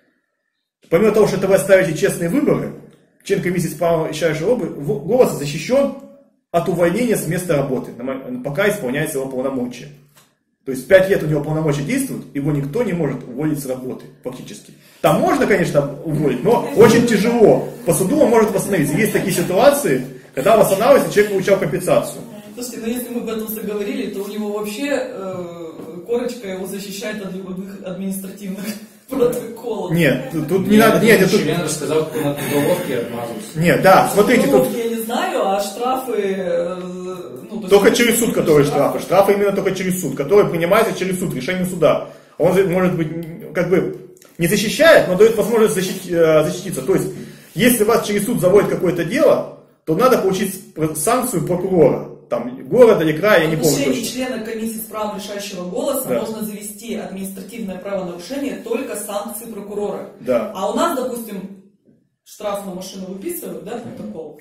Помимо того, что это вы оставите честные выборы, член комиссии по правам решающего голоса защищен от увольнения с места работы, пока исполняется его полномочия. То есть пять лет у него полномочия действуют, его никто не может уволить с работы, фактически. Там можно, конечно, уволить, но очень тяжело. По суду он может восстановиться. Есть такие ситуации, когда восстанавливается, человек получал компенсацию. Слушайте, ну если мы об этом заговорили, то у него вообще э, корочка его защищает от любых административных протоколов. Нет, тут, тут не надо... Нет, тут... Член рассказал, как он от уголовки отмазался. Нет, да, смотрите, тут... Я не знаю, а штрафы э, Только через суд, который штрафы. Штрафы именно только через суд, который принимается через суд, решением суда. Он может быть, как бы, не защищает, но дает возможность защитить, защититься. То есть, если вас через суд заводит какое-то дело, то надо получить санкцию прокурора. Там, города или края, я не помню. В отношении члена комиссии с правом решающего голоса да. можно завести административное правонарушение только санкции прокурора. Да. А у нас, допустим, штраф на машину выписывают, да, протокол.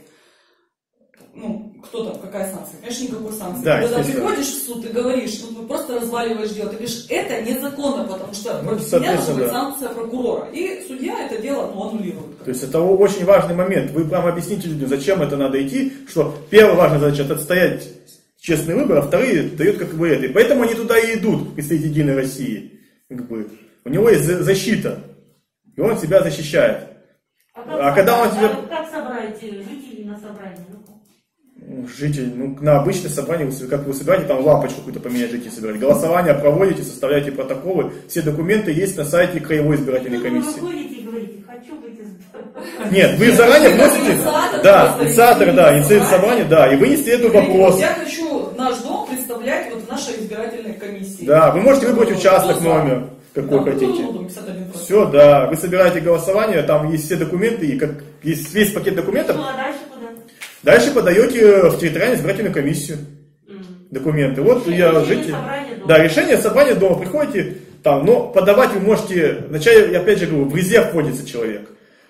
Ну, кто там, какая санкция? Конечно, никакой санкции. Да, когда приходишь в суд и говоришь, ну, ты просто разваливаешь дело, ты говоришь, это незаконно, потому что ну, против меня должна быть да. санкция прокурора. И судья это дело, ну, аннулирует. То есть это очень важный момент. Вы прямо объясните людям, зачем это надо идти, что первая важная задача это отстоять честный выбор, а вторые дают как бы это. И поэтому они туда и идут, представитель Единой России. Как бы. У него есть защита, и он себя защищает. А, а когда он тебя... а как собрать жителей на собрании? Житель, ну, на обычное собрание, как вы собираете, там лампочку какую-то поменять, жители собирать. Голосование проводите, составляете протоколы. Все документы есть на сайте Краевой избирательной комиссии. Вы выходите и говорите, хочу быть избирателем. Нет, вы заранее вносите... Да, инициатор, да, инициатор собрания, да, и вынести этот вопрос. Я хочу наш дом представлять вот в нашей избирательной комиссии. Да, вы можете выбрать участок, номер, какой да, хотите. Все, да, вы собираете голосование, там есть все документы, и как, есть весь пакет документов. Ну, а дальше куда? Дальше подаете в территориальную избирательную комиссию mm. документы. Вот решение я житель. Да, решение собрания дома. Приходите там, но подавать вы можете. Вначале, я опять же говорю, в резерв вводится человек.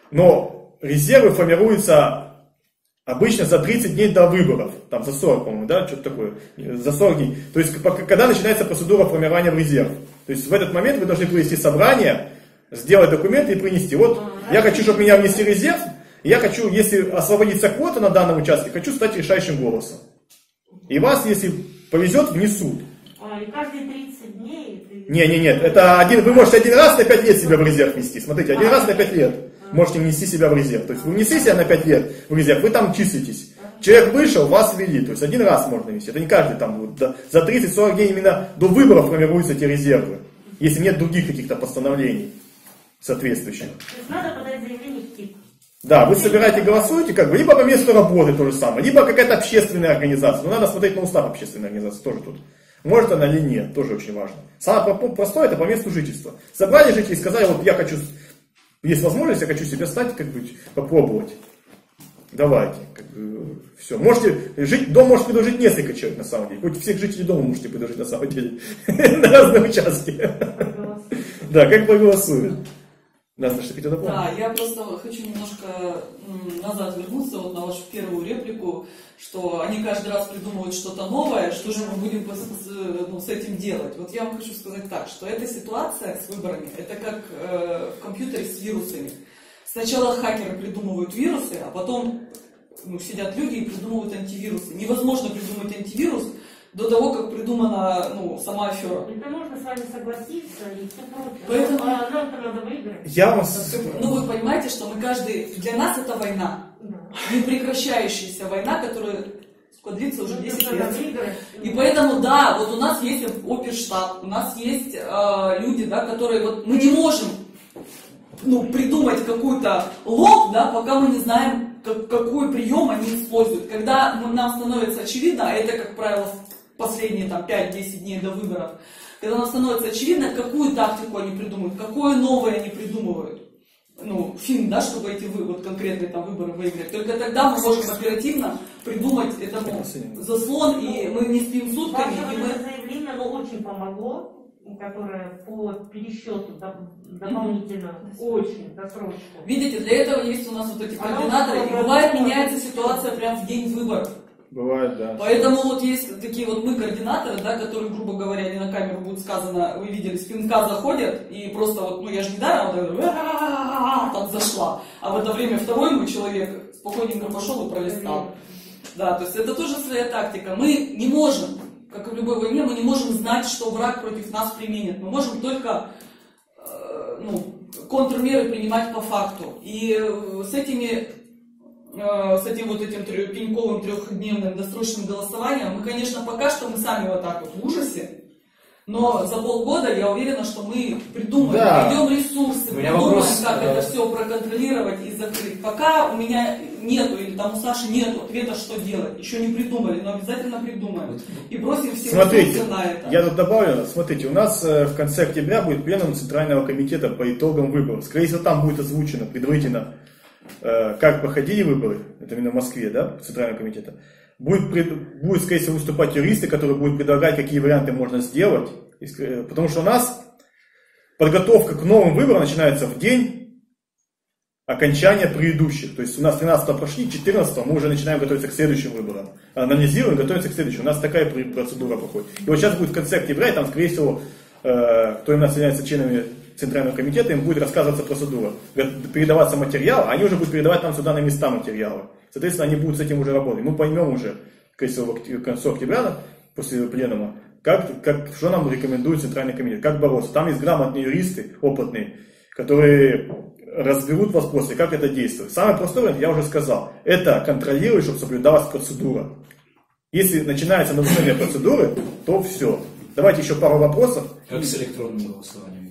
Но резервы формируются обычно за тридцать дней до выборов. Там за сорок, по-моему, да, что-то такое. За сорок дней. То есть, когда начинается процедура формирования в резерв. То есть, в этот момент вы должны провести собрание, сделать документы и принести. Вот mm. я хочу, чтобы меня внесли в резерв. Я хочу, если освободится квота на данном участке, хочу стать решающим голосом. И вас, если повезет, внесут. А, и каждые тридцать дней? Ты... Не, не, нет. Это один, вы можете один раз на пять лет себя в резерв внести. Смотрите, один а, раз на пять лет а. можете внести себя в резерв. То есть вы внесли себя на пять лет в резерв, вы там числитесь. Человек вышел, вас ввели. То есть один раз можно внести. Это не каждый там будет. Да, за тридцать-сорок дней именно до выборов формируются эти резервы. Если нет других каких-то постановлений соответствующих. То есть надо подать заявление в ТИК. Да, вы собираете, голосуете, как бы, либо по месту работы то же самое, либо какая-то общественная организация. Но надо смотреть на устав общественной организации, тоже тут. Может она или нет, тоже очень важно. Самое простое, это по месту жительства. Собрали жителей и сказали, вот я хочу, есть возможность, я хочу себе стать, как бы, попробовать. Давайте, как бы, все. Можете жить, дом может предложить несколько человек на самом деле. Хоть всех жителей дома можете предложить на самом деле. На разные участки. Да, как проголосуют. Да, да, я просто хочу немножко назад вернуться вот на вашу первую реплику, что они каждый раз придумывают что-то новое, что же мы будем ну, с этим делать. Вот я вам хочу сказать так, что эта ситуация с выборами, это как э, в компьютере с вирусами. Сначала хакеры придумывают вирусы, а потом ну, сидят люди и придумывают антивирусы. Невозможно придумать антивирус до того, как придумана ну, сама афера. Это можно с вами согласиться и все против. Поэтому... А нам-то надо выиграть. Я вас... Ну вы понимаете, что мы каждый... Для нас это война. Да. Непрекращающаяся война, которая длится уже десять лет. И поэтому, да, вот у нас есть оперштаб, у нас есть э, люди, да, которые... Вот мы не можем ну, придумать какой-то лог, да, пока мы не знаем, как, какой прием они используют. Когда ну, нам становится очевидно, а это, как правило, последние там, пять-десять дней до выборов, когда нам становится очевидно, какую тактику они придумывают, какое новое они придумывают, ну, фильм, да, чтобы эти вы, вот, конкретные там, выборы выиграть, только тогда мы можем оперативно придумать этому заслон, и мы не спим сутками. Ваше и мы... заявление, оно очень помогло, которое по пересчету дополнительно mm-hmm. очень досрочно. Видите, для этого есть у нас вот эти координаторы, и бывает меняется ситуация прямо в день выборов. Бывает, да. Поэтому вот есть такие вот мы координаторы, да, которые, грубо говоря, не на камеру будет сказано, вы видели, с пинка заходят, и просто вот, ну я же не даром, вот так зашла, а в это время второй мой человек спокойненько пошел и пролистал. Да, то есть это тоже своя тактика. Мы не можем, как и в любой войне, мы не можем знать, что враг против нас применит. Мы можем только э, ну, контрмеры принимать по факту. И э, с этими с этим вот этим пеньковым трехдневным досрочным голосованием, мы, конечно, пока что мы сами вот так вот в ужасе, Но за полгода я уверена, что мы придумаем, Да. найдем ресурсы, У меня придумаем, вопрос, как э, это все проконтролировать и закрыть. Пока у меня нету, или там у Саши нету ответа, что делать. Еще не придумали, но обязательно придумаем. И бросим все Смотрите, ресурсы на это. я тут добавлю, смотрите, у нас э, в конце октября будет пленум Центрального комитета по итогам выборов. Скорее всего, там будет озвучено предварительно, э, как проходили выборы, это именно в Москве, да, Центрального комитета. Будет, пред, будет, скорее всего, выступать юристы, которые будут предлагать, какие варианты можно сделать. Потому что у нас подготовка к новым выборам начинается в день окончания предыдущих. То есть у нас тринадцатого прошли, четырнадцатого мы уже начинаем готовиться к следующим выборам. Анализируем, готовимся к следующим. У нас такая процедура проходит. И вот сейчас будет в конце октября, и там, скорее всего, кто у нас является членами Центрального комитета, им будет рассказываться процедура. Передаваться материал, а они уже будут передавать нам сюда на места материалы. Соответственно, они будут с этим уже работать. Мы поймем уже, скорее всего, к концу октября, после пленума, Как, как, что нам рекомендует Центральный комитет, как бороться. Там есть грамотные юристы, опытные, которые разберут вас после, как это действует. Самый простой вариант, я уже сказал, это контролировать, чтобы соблюдалась процедура. Если начинается нарушение процедуры, то все. Давайте еще пару вопросов. Как с электронным голосованием?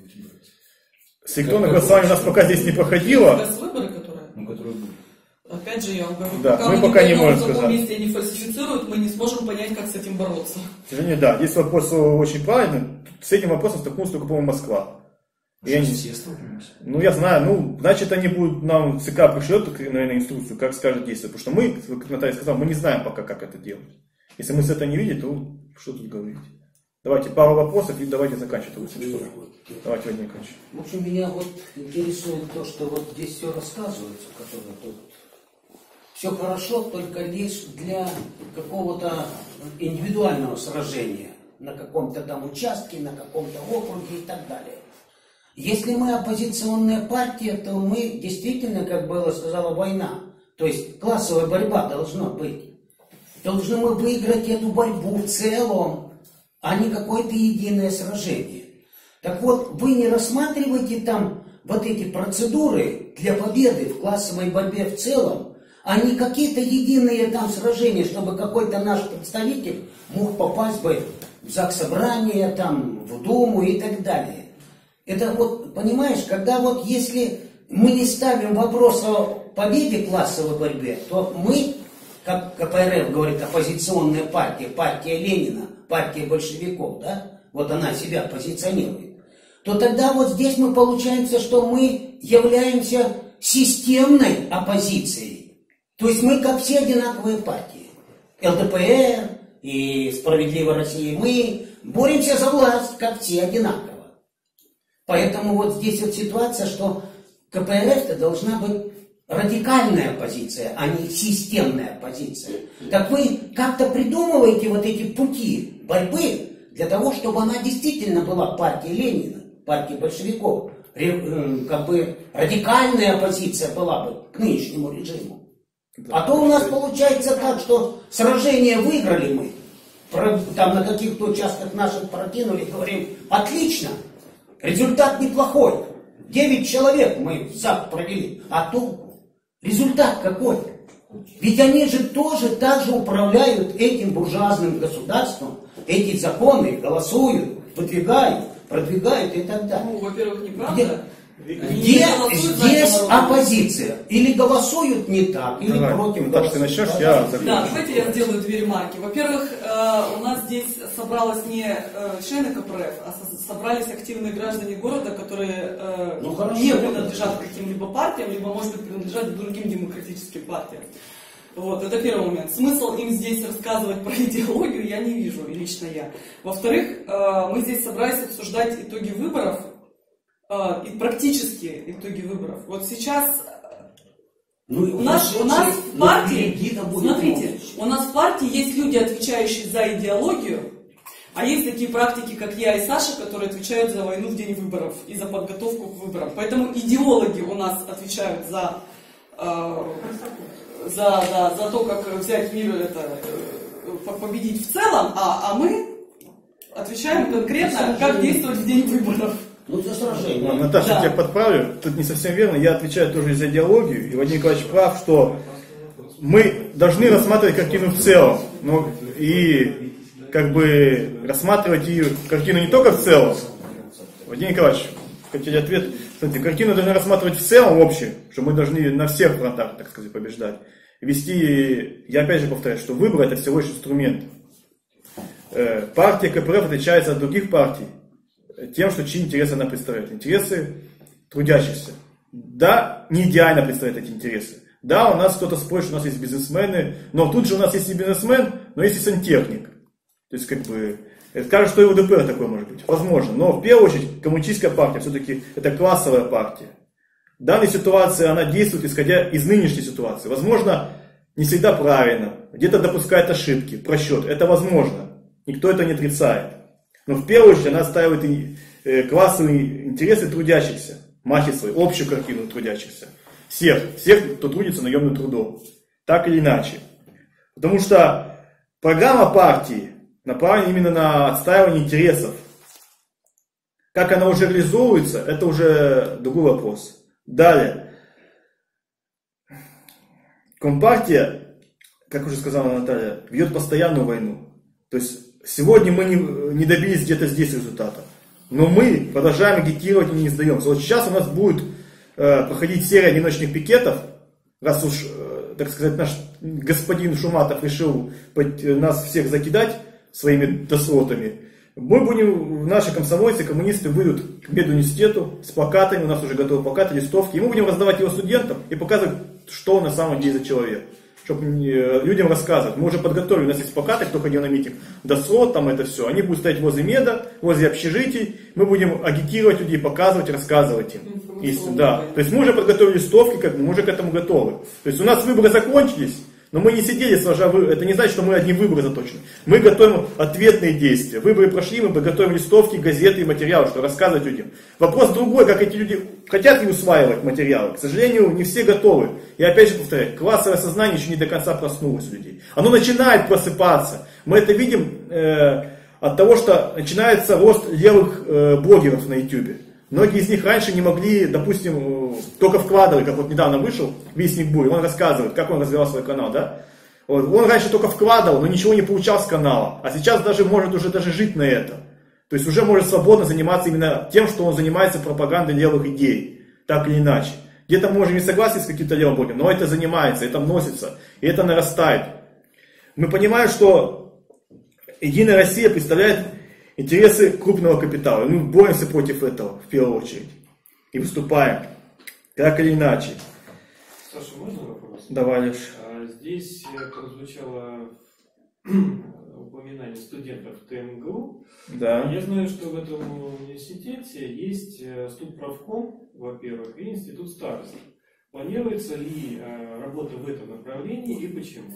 С электронным голосованием у нас пока здесь не проходило. Выборы, которые? Ну, которые будут. Опять же, я вам говорю, Да, пока мы мы пока не не поймем, можем в каком сказать. месте они фальсифицируют, мы не сможем понять, как с этим бороться. К сожалению, да. Здесь вопрос очень правильный. С этим вопросом столкнулась только, по-моему, Москва. Я не... Все столкнемся. Ну, я знаю, ну, значит, они будут, нам ЦК пришлет, наверное, инструкцию, как скажет действовать. Потому что мы, как Наталья сказала, мы не знаем пока, как это делать. Если мы с этого не видим, то что тут говорить? Давайте пару вопросов и давайте заканчивать. Давайте, Владимир Николаевич. В общем, меня вот интересует то, что вот здесь все рассказывается, которое тут. Все хорошо, только лишь для какого-то индивидуального сражения на каком-то там участке, на каком-то округе и так далее. Если мы оппозиционная партия, то мы действительно, как Белла сказала, война. То есть классовая борьба должна быть. Должны мы выиграть эту борьбу в целом, а не какое-то единое сражение. Так вот, вы не рассматриваете там вот эти процедуры для победы в классовой борьбе в целом, а не какие-то единые там сражения, чтобы какой-то наш представитель мог попасть бы в Заксобрание, там, в Думу и так далее. Это вот, понимаешь, когда вот если мы не ставим вопрос о победе в классовой борьбе, то мы, как КПРФ говорит, оппозиционная партия, партия Ленина, партия большевиков, да, вот она себя позиционирует, то тогда вот здесь мы получается, что мы являемся системной оппозицией. То есть мы как все одинаковые партии. эл дэ пэ эр и «Справедливая Россия», мы боремся за власть, как все одинаково. Поэтому вот здесь вот ситуация, что ка пэ эр эф-то должна быть радикальная оппозиция, а не системная оппозиция. Так вы как-то придумываете вот эти пути борьбы для того, чтобы она действительно была партией Ленина, партией большевиков. Как бы радикальная оппозиция была бы к нынешнему режиму. А то у нас получается так, что сражение выиграли мы, там на каких-то участках наших прокинули, говорим, отлично, результат неплохой, девять человек мы ЗАГС провели, а толку? Результат какой? Ведь они же тоже так же управляют этим буржуазным государством, эти законы голосуют, выдвигают, продвигают и так далее. Ну, во-первых, неправда. Где здесь оппозиция? Или голосуют не так, или Давай, против так ты начнешь, я закончу. Да, давайте я сделаю две ремарки. Во-первых, у нас здесь собралось не члены ка пэ эр эф, а собрались активные граждане города, которые ну, хорошо, не принадлежат каким-либо партиям, либо, может быть, принадлежат другим демократическим партиям. Вот, это первый момент. Смысл им здесь рассказывать про идеологию я не вижу, и лично я. Во-вторых, мы здесь собрались обсуждать итоги выборов, и практические итоги выборов. Вот сейчас ну, у нас, у нас в партии, смотрите, у нас в партии есть люди, отвечающие за идеологию, а есть такие практики, как я и Саша, которые отвечают за войну в день выборов и за подготовку к выборам. Поэтому идеологи у нас отвечают за, э, за, да, за то, как взять мир, это, э, победить в целом, а, а мы отвечаем конкретно, как действовать в день выборов. Ну, за сражение. Наташа, да. я тебя подправлю, тут не совсем верно, я отвечаю тоже за идеологию, и Владимир Николаевич прав, что мы должны рассматривать картину в целом, ну, и как бы рассматривать ее картину не только в целом. Владимир Николаевич, хотите ответ? Смотрите, картину должны рассматривать в целом общую, что мы должны на всех фронтах, так сказать, побеждать. Вести, я опять же повторяю, что выбор это всего лишь инструмент. Партия КПРФ отличается от других партий тем, что чьи интересы она представляет. Интересы трудящихся. Да, не идеально представляет эти интересы. Да, у нас кто-то спорит, что у нас есть бизнесмены, но тут же у нас есть не бизнесмен, но есть и сантехник. То есть, как бы, скажут, что и ЛДПР такой может быть. Возможно. Но в первую очередь коммунистическая партия все-таки это классовая партия. В данной ситуации она действует, исходя из нынешней ситуации. Возможно, не всегда правильно, где-то допускает ошибки, просчет. Это возможно. Никто это не отрицает. Но в первую очередь она отстаивает и классовые интересы трудящихся, махи свои, общую картину трудящихся. Всех, всех, кто трудится наемным трудом. Так или иначе. Потому что программа партии направлена именно на отстаивание интересов. Как она уже реализовывается, это уже другой вопрос. Далее. Компартия, как уже сказала Наталья, ведет постоянную войну. То есть сегодня мы не, не добились где-то здесь результата. Но мы продолжаем агитировать и не сдаемся. Вот сейчас у нас будет э, проходить серия одиночных пикетов, раз уж, э, так сказать, наш господин Шуматов решил нас всех закидать своими досротами. Мы будем, наши комсомольцы, коммунисты выйдут к медуниверситету с плакатами, у нас уже готовы плакаты, листовки, и мы будем раздавать его студентам и показывать, что он на самом деле за человек. Чтобы людям рассказывать. Мы уже подготовили, у нас есть плакаты, кто ходил на митинг, досрот, там это все. Они будут стоять возле меда, возле общежитий, мы будем агитировать людей, показывать, рассказывать им. И, да. То есть мы уже подготовили листовки, как мы уже к этому готовы. То есть у нас выборы закончились, но мы не сидели сложа выборы. Это не значит, что мы одни выборы заточены. Мы готовим ответные действия. Выборы прошли, мы подготовим листовки, газеты и материалы, что рассказывать людям. Вопрос другой, как эти люди хотят ли усваивать материалы. К сожалению, не все готовы. И опять же повторяю, классовое сознание еще не до конца проснулось у людей. Оно начинает просыпаться. Мы это видим э, от того, что начинается рост левых э, блогеров на YouTube. Многие из них раньше не могли, допустим, только вкладывали, как вот недавно вышел Вестник Бури, он рассказывает, как он развивал свой канал, да? Вот. Он раньше только вкладывал, но ничего не получал с канала, а сейчас даже может уже даже жить на это. То есть уже может свободно заниматься именно тем, что он занимается пропагандой левых идей, так или иначе. Где-то можем не согласен с каким-то левым блогером, но это занимается, это вносится, и это нарастает. Мы понимаем, что Единая Россия представляет интересы крупного капитала. И мы боремся против этого в первую очередь. И выступаем. Так или иначе. Саша, можно вопрос? Давай, Леш. А, здесь прозвучало упоминание студентов ТМГУ. Да. Я знаю, что в этом университете есть студправком, во-первых, и институт старости. Планируется ли работа в этом направлении и почему?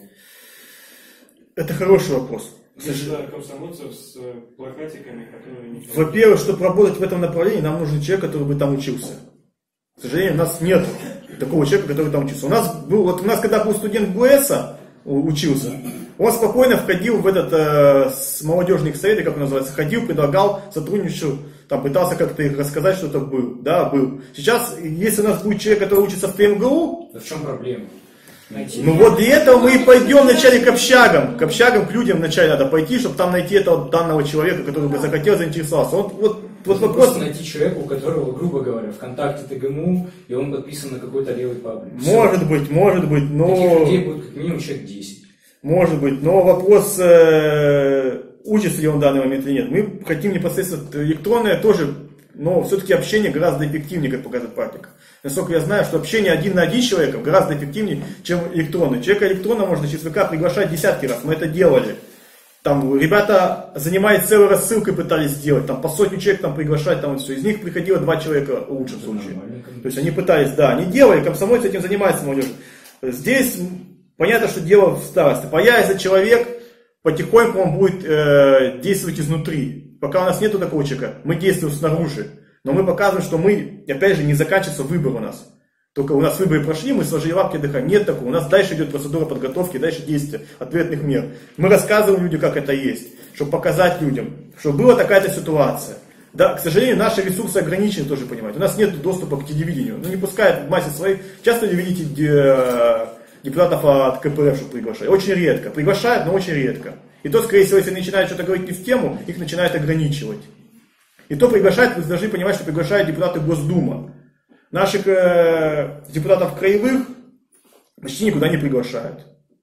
Это хороший вопрос. Для комсомольцев с плакатиками, которые не... Во-первых, чтобы работать в этом направлении, нам нужен человек, который бы там учился. К сожалению, у нас нет такого человека, который там учился. У нас был, вот у нас когда был студент ГУЭСа, учился, он спокойно входил в этот э, с молодежный совет, как он называется, ходил, предлагал, сотрудничал, там, пытался как-то их рассказать, что-то был. Да, был. Сейчас, если у нас будет человек, который учится в ТМГУ... Да в чем проблема? Найти. Ну вот для этого мы и пойдем вначале к общагам. К общагам, к людям вначале надо пойти, чтобы там найти этого данного человека, который бы захотел, заинтересовался. Вот, вот, вот вопрос... Просто найти человека, у которого, грубо говоря, ВКонтакте ТГМУ, и он подписан на какой-то левый паблик. Может Все. быть, может быть, но... Таких людей будет как минимум человек десять. Может быть, но вопрос, э, учится ли он в данный момент или нет. Мы хотим непосредственно электронное тоже, но все-таки общение гораздо эффективнее, как показывает практика. Насколько я знаю, что общение один на один человека гораздо эффективнее, чем электронное. Человека электронно можно через ВК приглашать десятки раз, мы это делали. Там ребята занимались целой рассылкой, пытались сделать, там по сотню человек там приглашать, там вот все. Из них приходило два человека в лучшем случае. То есть они пытались, да, они делали, комсомольцы этим занимаются, молодежь. Здесь понятно, что дело в старости. Появится человек, потихоньку он будет э, действовать изнутри. Пока у нас нету такого человека, мы действуем снаружи. Но мы показываем, что мы, опять же, не заканчивается выбор у нас. Только у нас выборы прошли, мы сложили лапки, отдыхаем. Нет такого. У нас дальше идет процедура подготовки, дальше действия, ответных мер. Мы рассказываем людям, как это есть, чтобы показать людям, что была такая-то ситуация. Да, к сожалению, наши ресурсы ограничены, тоже понимаете. У нас нет доступа к телевидению. Ну, не пускают в массе своей. Часто ли видите депутатов от КПРФ, чтобы приглашать? Очень редко. Приглашают, но очень редко. И то, скорее всего, если начинают что-то говорить не в тему, их начинают ограничивать. И то приглашают, вы должны понимать, что приглашают депутаты Госдумы. Наших э, депутатов краевых почти никуда не приглашают.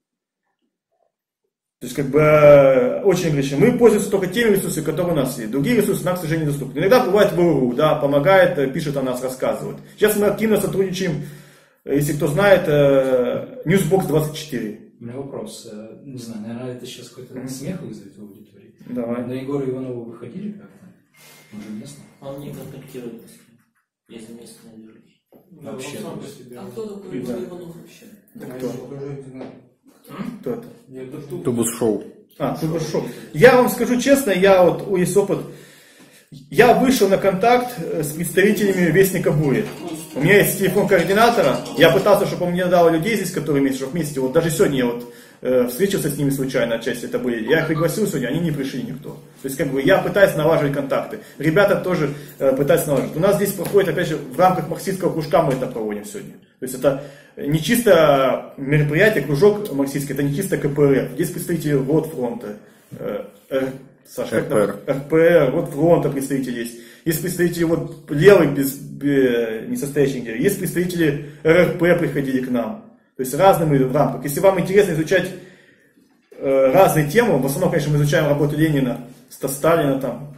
То есть, как бы, э, очень ограничено. Мы пользуемся только теми ресурсами, которые у нас есть. Другие ресурсы нам, к сожалению, недоступны. Иногда бывает в ВРУ, да, помогает, пишет о нас, рассказывает. Сейчас мы активно сотрудничаем, если кто знает, э, Newsbox двадцать четыре. У меня вопрос. Не знаю, наверное, это сейчас какой-то mm-hmm. смех вызовет в аудитории. Давай. На Егора Иванова выходили как-то? Он же местный. Он не контактирует с ним, если местный держит. Вообще. А кто такой Егор Иванов вообще? Да кто? Кто это? Тубус-шоу. А, Тубус-шоу. Я вам скажу честно, я вот, есть опыт. Я вышел на контакт с представителями Вестника Бури. У меня есть телефон координатора. Я пытался, чтобы он мне дал людей здесь, которые вместе, чтобы вместе. Вот даже сегодня я вот э, встретился с ними случайно, отчасти это были. Я их пригласил сегодня, они не пришли никто. То есть как бы я пытаюсь налаживать контакты. Ребята тоже э, пытаются налаживать. У нас здесь проходит, опять же, в рамках марксистского кружка мы это проводим сегодня. То есть это не чисто мероприятие, кружок марксистский, это не чисто ка пэ эр эф. Здесь представители ВОД фронта. Э, э, Саша, эр пэ эр. эр пэ эр, вот фронта представители есть. Есть представители вот левых, без, без, несостоящих, есть представители эр эр пэ приходили к нам. То есть разными в рамках. Если вам интересно изучать э, разные темы, в основном, конечно, мы изучаем работу Ленина, Сталина там,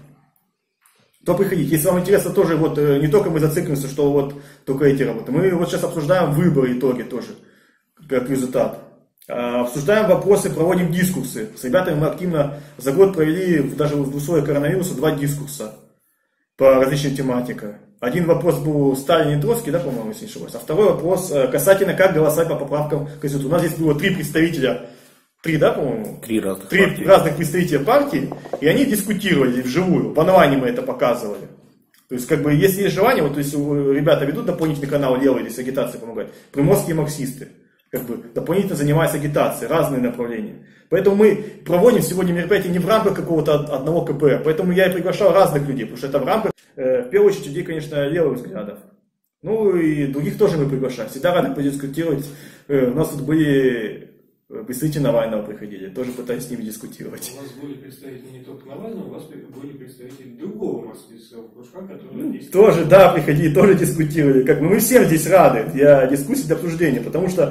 то приходите. Если вам интересно тоже, вот э, не только мы зацикливаемся, что вот только эти работы. Мы вот сейчас обсуждаем выборы, итоги тоже, как результат. Обсуждаем вопросы, проводим дискурсы. С ребятами мы активно за год провели, даже в условиях коронавируса, два дискурса по различным тематикам. Один вопрос был Сталин и Троцкий, да, по-моему, если не ошибаюсь. А второй вопрос касательно, как голосовать по поправкам к Конституции. У нас здесь было три представителя, три, да, по-моему? Три разных Три партии. разных представителя партии, и они дискутировали вживую. В онлайне мы это показывали. То есть, как бы, если есть желание, вот, то есть, ребята ведут дополнительный канал «Левый», здесь агитация помогает. Приморские марксисты. Как бы дополнительно занимаются агитацией, разные направления. Поэтому мы проводим сегодня мероприятие не в рамках какого-то одного ка пэ эр. Поэтому я и приглашал разных людей, потому что это в рамках, э, в первую очередь, людей, конечно, левых взглядов. Ну и других тоже мы приглашаем. Всегда рады подискутировать. Э, у нас тут были представители Навального приходили, тоже пытаюсь с ними дискутировать. У вас были представители не только Навального, у вас были представители другого марксистского кружка, который здесь... Тоже, да, приходили, тоже дискутировали. Как бы мы всем здесь рады для дискуссий, для обсуждения, потому что,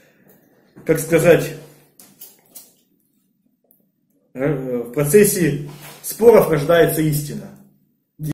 как сказать, в процессе споров рождается истина.